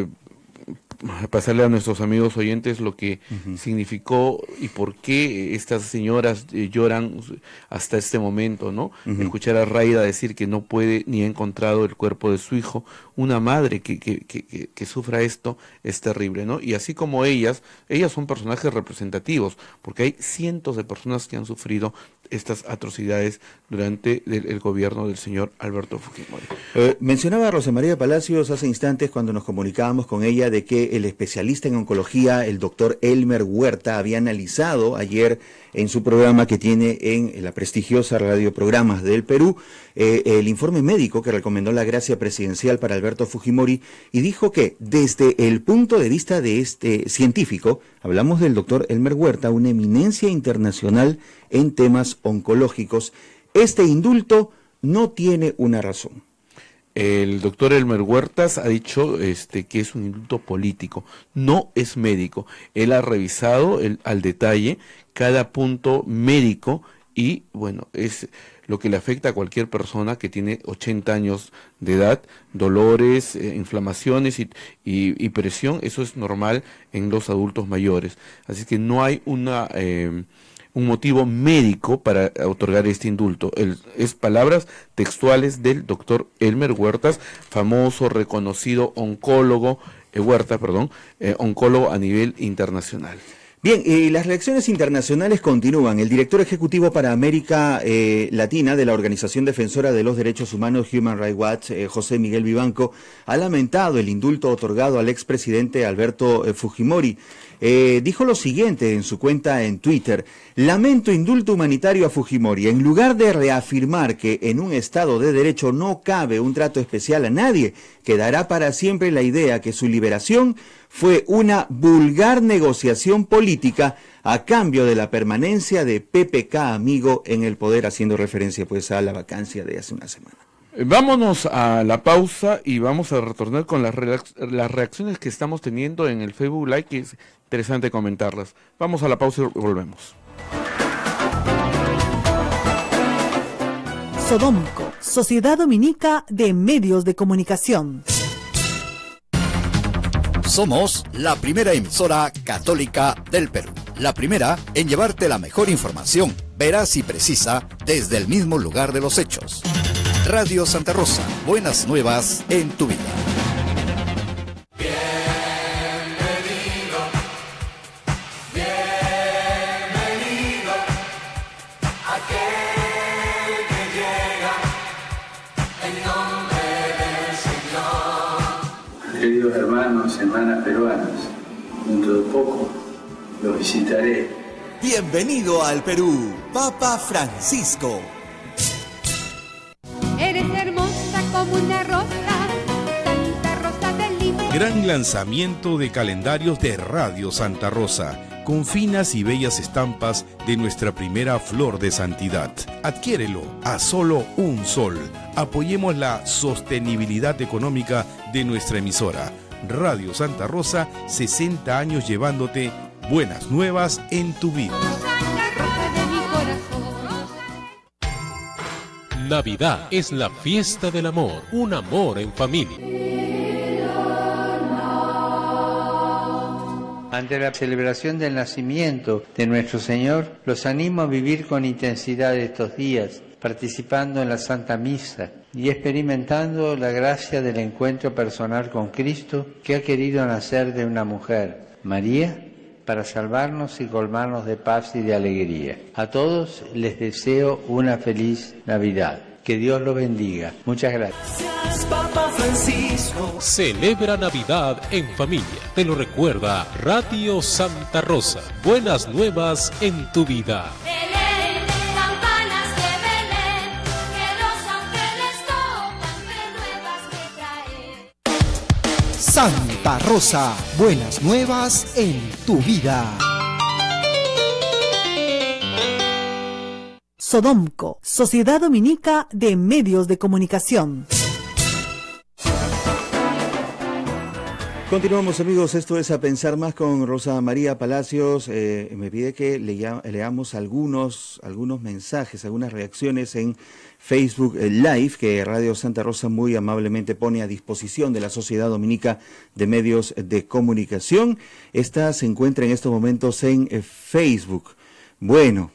pasarle a nuestros amigos oyentes lo que significó y por qué estas señoras lloran hasta este momento, ¿no? Escuchar a Rayda decir que no puede ni ha encontrado el cuerpo de su hijo, una madre que sufra esto es terrible, ¿no? Y así como ellas son personajes representativos, porque hay cientos de personas que han sufrido estas atrocidades durante el gobierno del señor Alberto Fujimori. Mencionaba a Rosa María Palacios hace instantes cuando nos comunicábamos con ella de que el especialista en oncología, el doctor Elmer Huerta, había analizado ayer en su programa que tiene en la prestigiosa Radio Programas del Perú, el informe médico que recomendó la gracia presidencial para Alberto Fujimori y dijo que desde el punto de vista de este científico, hablamos del doctor Elmer Huerta, una eminencia internacional en temas oncológicos, este indulto no tiene una razón. El doctor Elmer Huertas ha dicho que es un indulto político, no es médico. Él ha revisado al detalle cada punto médico y, bueno, es lo que le afecta a cualquier persona que tiene 80 años de edad, dolores, inflamaciones y presión, eso es normal en los adultos mayores. Así que no hay un motivo médico para otorgar este indulto. Es palabras textuales del doctor Elmer Huertas, famoso, reconocido oncólogo, oncólogo a nivel internacional. Bien, las reacciones internacionales continúan. El director ejecutivo para América Latina de la Organización Defensora de los Derechos Humanos Human Rights Watch, José Miguel Vivanco, ha lamentado el indulto otorgado al expresidente Alberto Fujimori. Dijo lo siguiente en su cuenta en Twitter: lamento indulto humanitario a Fujimori. En lugar de reafirmar que en un Estado de Derecho no cabe un trato especial a nadie, quedará para siempre la idea que su liberación fue una vulgar negociación política a cambio de la permanencia de PPK amigo en el poder, haciendo referencia pues a la vacancia de hace una semana. Vámonos a la pausa y vamos a retornar con las reacciones que estamos teniendo en el Facebook Live, que es interesante comentarlas. Vamos a la pausa y volvemos. Sodomco, Sociedad Dominica de Medios de Comunicación. Somos la primera emisora católica del Perú. La primera en llevarte la mejor información, veraz y precisa, desde el mismo lugar de los hechos. Radio Santa Rosa, buenas nuevas en tu vida. Queridos hermanos, hermanas peruanas, dentro de poco los visitaré. Bienvenido al Perú, Papa Francisco. Eres hermosa como una rosa, Santa Rosa de Lima. Gran lanzamiento de calendarios de Radio Santa Rosa, con finas y bellas estampas de nuestra primera flor de santidad. Adquiérelo a solo un sol. Apoyemos la sostenibilidad económica de nuestra emisora. Radio Santa Rosa, 60 años llevándote buenas nuevas en tu vida. Navidad es la fiesta del amor, un amor en familia. Ante la celebración del nacimiento de nuestro Señor, los animo a vivir con intensidad estos días, participando en la Santa Misa y experimentando la gracia del encuentro personal con Cristo que ha querido nacer de una mujer, María, para salvarnos y colmarnos de paz y de alegría. A todos les deseo una feliz Navidad. Que Dios los bendiga. Muchas gracias. Papa Francisco. Celebra Navidad en familia. Te lo recuerda Radio Santa Rosa. Buenas nuevas en tu vida. Santa Rosa, buenas nuevas en tu vida. Sodomco, Sociedad Dominica de Medios de Comunicación. Continuamos, amigos, esto es A Pensar Más con Rosa María Palacios. Me pide que leamos algunos mensajes, algunas reacciones en Facebook Live que Radio Santa Rosa muy amablemente pone a disposición de la Sociedad Dominica de Medios de Comunicación. Esta se encuentra en estos momentos en Facebook. Bueno,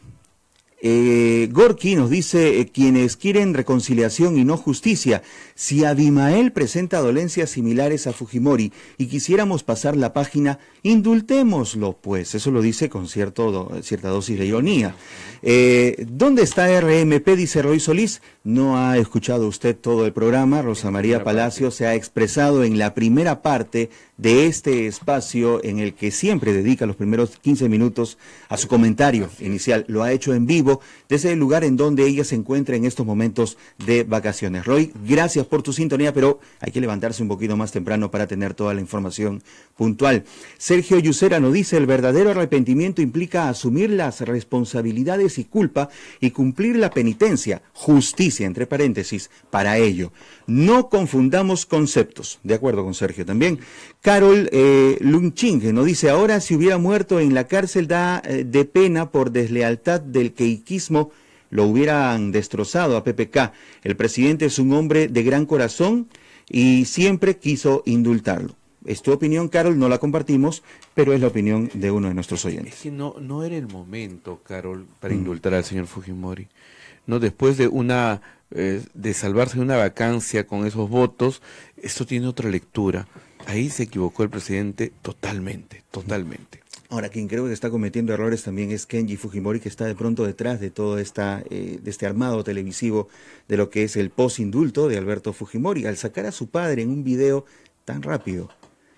Gorky nos dice, quienes quieren reconciliación y no justicia, si Abimael presenta dolencias similares a Fujimori y quisiéramos pasar la página, indultémoslo, pues. Eso lo dice con cierta dosis de ironía. ¿Dónde está RMP? Dice Roy Solís. No ha escuchado usted todo el programa. Rosa María Palacio se ha expresado en la primera parte de este espacio en el que siempre dedica los primeros 15 minutos a su comentario inicial. Lo ha hecho en vivo desde el lugar en donde ella se encuentra en estos momentos de vacaciones. Roy, gracias por tu sintonía, pero hay que levantarse un poquito más temprano para tener toda la información puntual. Sergio Yucera nos dice, el verdadero arrepentimiento implica asumir las responsabilidades y culpa y cumplir la penitencia, justicia, entre paréntesis, para ello. No confundamos conceptos. De acuerdo con Sergio también. Carol Lunching nos dice, ahora si hubiera muerto en la cárcel da de pena por deslealtad del queiquismo, lo hubieran destrozado a PPK. El presidente es un hombre de gran corazón y siempre quiso indultarlo. Es tu opinión, Carol, no la compartimos, pero es la opinión de uno de nuestros oyentes. Es que no era el momento, Carol, para indultar al señor Fujimori. No, después de de salvarse de una vacancia con esos votos, esto tiene otra lectura. Ahí se equivocó el presidente totalmente. Ahora, quien creo que está cometiendo errores también es Kenji Fujimori, que está de pronto detrás de todo de este armado televisivo de lo que es el post-indulto de Alberto Fujimori. Al sacar a su padre en un video tan rápido,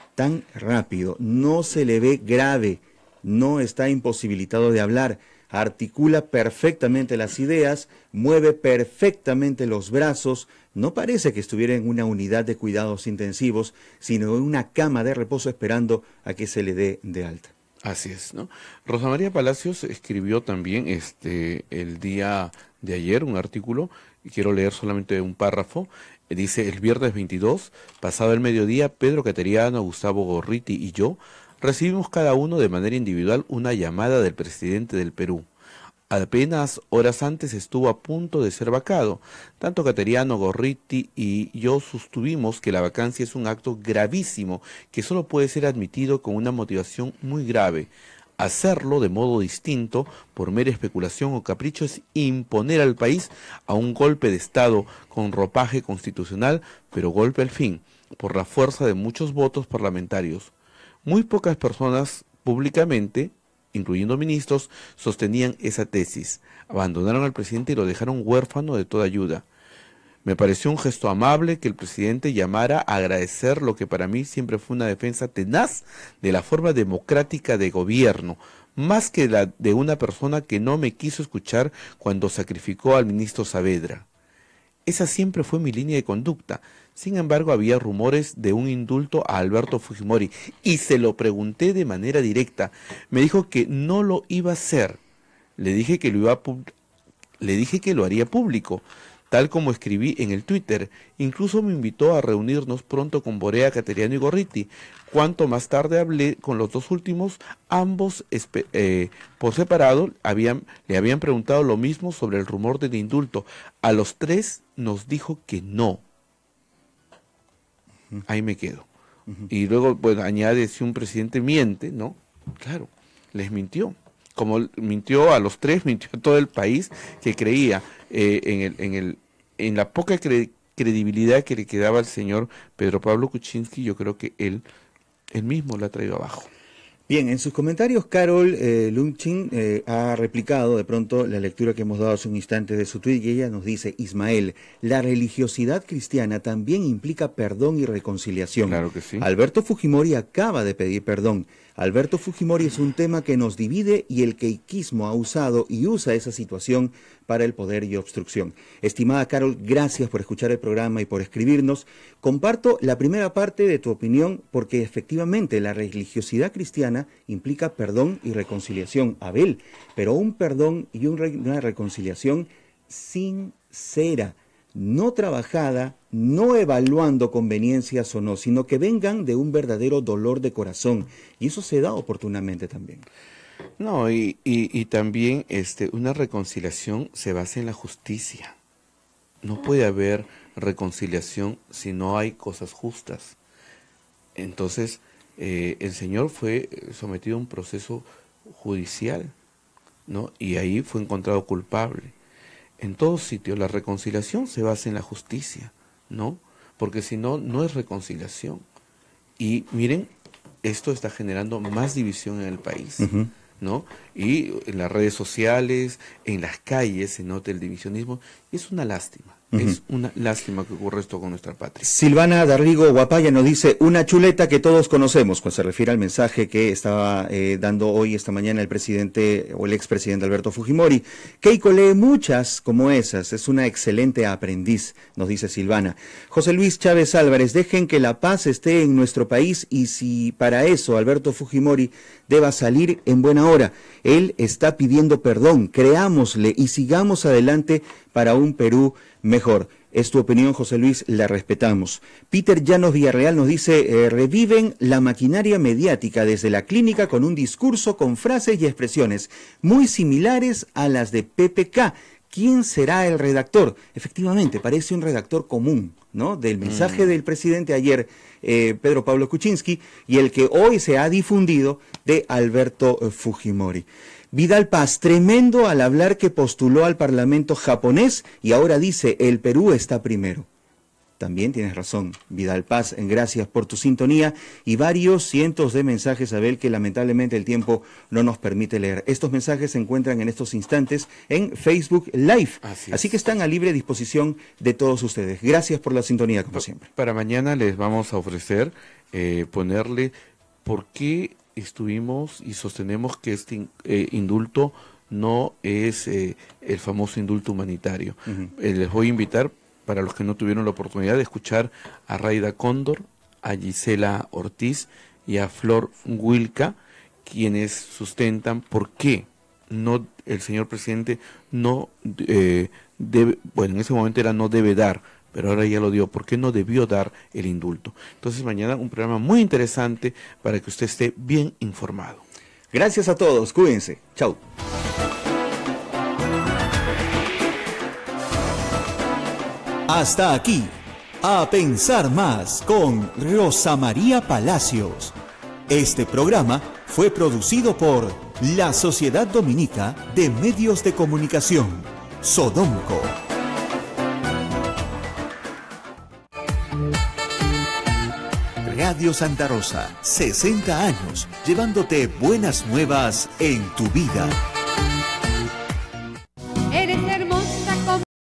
no se le ve grave, no está imposibilitado de hablar, articula perfectamente las ideas, mueve perfectamente los brazos, no parece que estuviera en una unidad de cuidados intensivos, sino en una cama de reposo esperando a que se le dé de alta. Así es, ¿no? Rosa María Palacios escribió también el día de ayer un artículo, y quiero leer solamente un párrafo. Dice, el viernes 22, pasado el mediodía, Pedro Cateriano, Gustavo Gorriti y yo recibimos cada uno de manera individual una llamada del presidente del Perú. Apenas horas antes estuvo a punto de ser vacado. Tanto Cateriano, Gorriti y yo sostuvimos que la vacancia es un acto gravísimo que solo puede ser admitido con una motivación muy grave. Hacerlo de modo distinto, por mera especulación o capricho, es imponer al país a un golpe de Estado con ropaje constitucional, pero golpe al fin, por la fuerza de muchos votos parlamentarios. Muy pocas personas públicamente, incluyendo ministros, sostenían esa tesis. Abandonaron al presidente y lo dejaron huérfano de toda ayuda. Me pareció un gesto amable que el presidente llamara a agradecer lo que para mí siempre fue una defensa tenaz de la forma democrática de gobierno, más que la de una persona que no me quiso escuchar cuando sacrificó al ministro Saavedra. Esa siempre fue mi línea de conducta. Sin embargo, había rumores de un indulto a Alberto Fujimori y se lo pregunté de manera directa. Me dijo que no lo iba a hacer. Le dije que lo haría público, tal como escribí en el Twitter. Incluso me invitó a reunirnos pronto con Borea, Cateriano y Gorriti. Cuanto más tarde hablé con los dos últimos, ambos por separado le habían preguntado lo mismo sobre el rumor del indulto. A los tres nos dijo que no. Ahí me quedo. Y luego, bueno, añade, si un presidente miente, ¿no? Claro, les mintió. Como mintió a los tres, mintió a todo el país que creía en la poca credibilidad que le quedaba al señor Pedro Pablo Kuczynski. Yo creo que él mismo la ha traído abajo. Bien, en sus comentarios, Carol Lunchin ha replicado de pronto la lectura que hemos dado hace un instante de su tuit, y ella nos dice: Ismael, la religiosidad cristiana también implica perdón y reconciliación. Claro que sí. Alberto Fujimori acaba de pedir perdón. Alberto Fujimori es un tema que nos divide y el queiquismo ha usado y usa esa situación para el poder y obstrucción. Estimada Carol, gracias por escuchar el programa y por escribirnos. Comparto la primera parte de tu opinión porque efectivamente la religiosidad cristiana implica perdón y reconciliación, Abel, pero un perdón y una reconciliación sincera, no trabajada, no evaluando conveniencias o no, sino que vengan de un verdadero dolor de corazón. Y eso se da oportunamente también. No, y también una reconciliación se basa en la justicia. No puede haber reconciliación si no hay cosas justas. Entonces, el señor fue sometido a un proceso judicial, ¿no? Y ahí fue encontrado culpable. En todos sitios la reconciliación se basa en la justicia, ¿no? Porque si no, no es reconciliación. Y miren, esto está generando más división en el país, ¿no? Y en las redes sociales, en las calles se nota el divisionismo. Y es una lástima. Es una lástima que ocurra esto con nuestra patria. Silvana Darrigo Guapaya nos dice: una chuleta que todos conocemos, pues se refiere al mensaje que estaba dando hoy, esta mañana, el presidente o el expresidente Alberto Fujimori. Keiko lee muchas como esas, es una excelente aprendiz, nos dice Silvana. José Luis Chávez Álvarez: dejen que la paz esté en nuestro país y si para eso Alberto Fujimori deba salir en buena hora. Él está pidiendo perdón, creámosle y sigamos adelante para un Perú mejor. Es tu opinión, José Luis, la respetamos. Peter Llanos Villarreal nos dice: reviven la maquinaria mediática desde la clínica con un discurso con frases y expresiones muy similares a las de PPK. ¿Quién será el redactor? Efectivamente, parece un redactor común, ¿no? Del mensaje del presidente ayer, Pedro Pablo Kuczynski, y el que hoy se ha difundido de Alberto Fujimori. Vidal Paz: tremendo al hablar que postuló al Parlamento japonés y ahora dice el Perú está primero. También tienes razón, Vidal Paz, gracias por tu sintonía y varios cientos de mensajes, Abel, que lamentablemente el tiempo no nos permite leer. Estos mensajes se encuentran en estos instantes en Facebook Live, así que están a libre disposición de todos ustedes. Gracias por la sintonía, como siempre. Para mañana les vamos a ofrecer ponerle por qué estuvimos y sostenemos que este indulto no es el famoso indulto humanitario. Les voy a invitar, para los que no tuvieron la oportunidad de escuchar, a Raida Cóndor, a Gisela Ortiz y a Flor Wilca, quienes sustentan por qué no el señor presidente no debe, bueno, en ese momento era no debe dar, pero ahora ya lo dio, ¿por qué no debió dar el indulto? Entonces mañana un programa muy interesante para que usted esté bien informado. Gracias a todos, cuídense, chau. Hasta aquí, A Pensar Más con Rosa María Palacios. Este programa fue producido por la Sociedad Dominica de Medios de Comunicación, Sodomco. Radio Santa Rosa, 60 años, llevándote buenas nuevas en tu vida.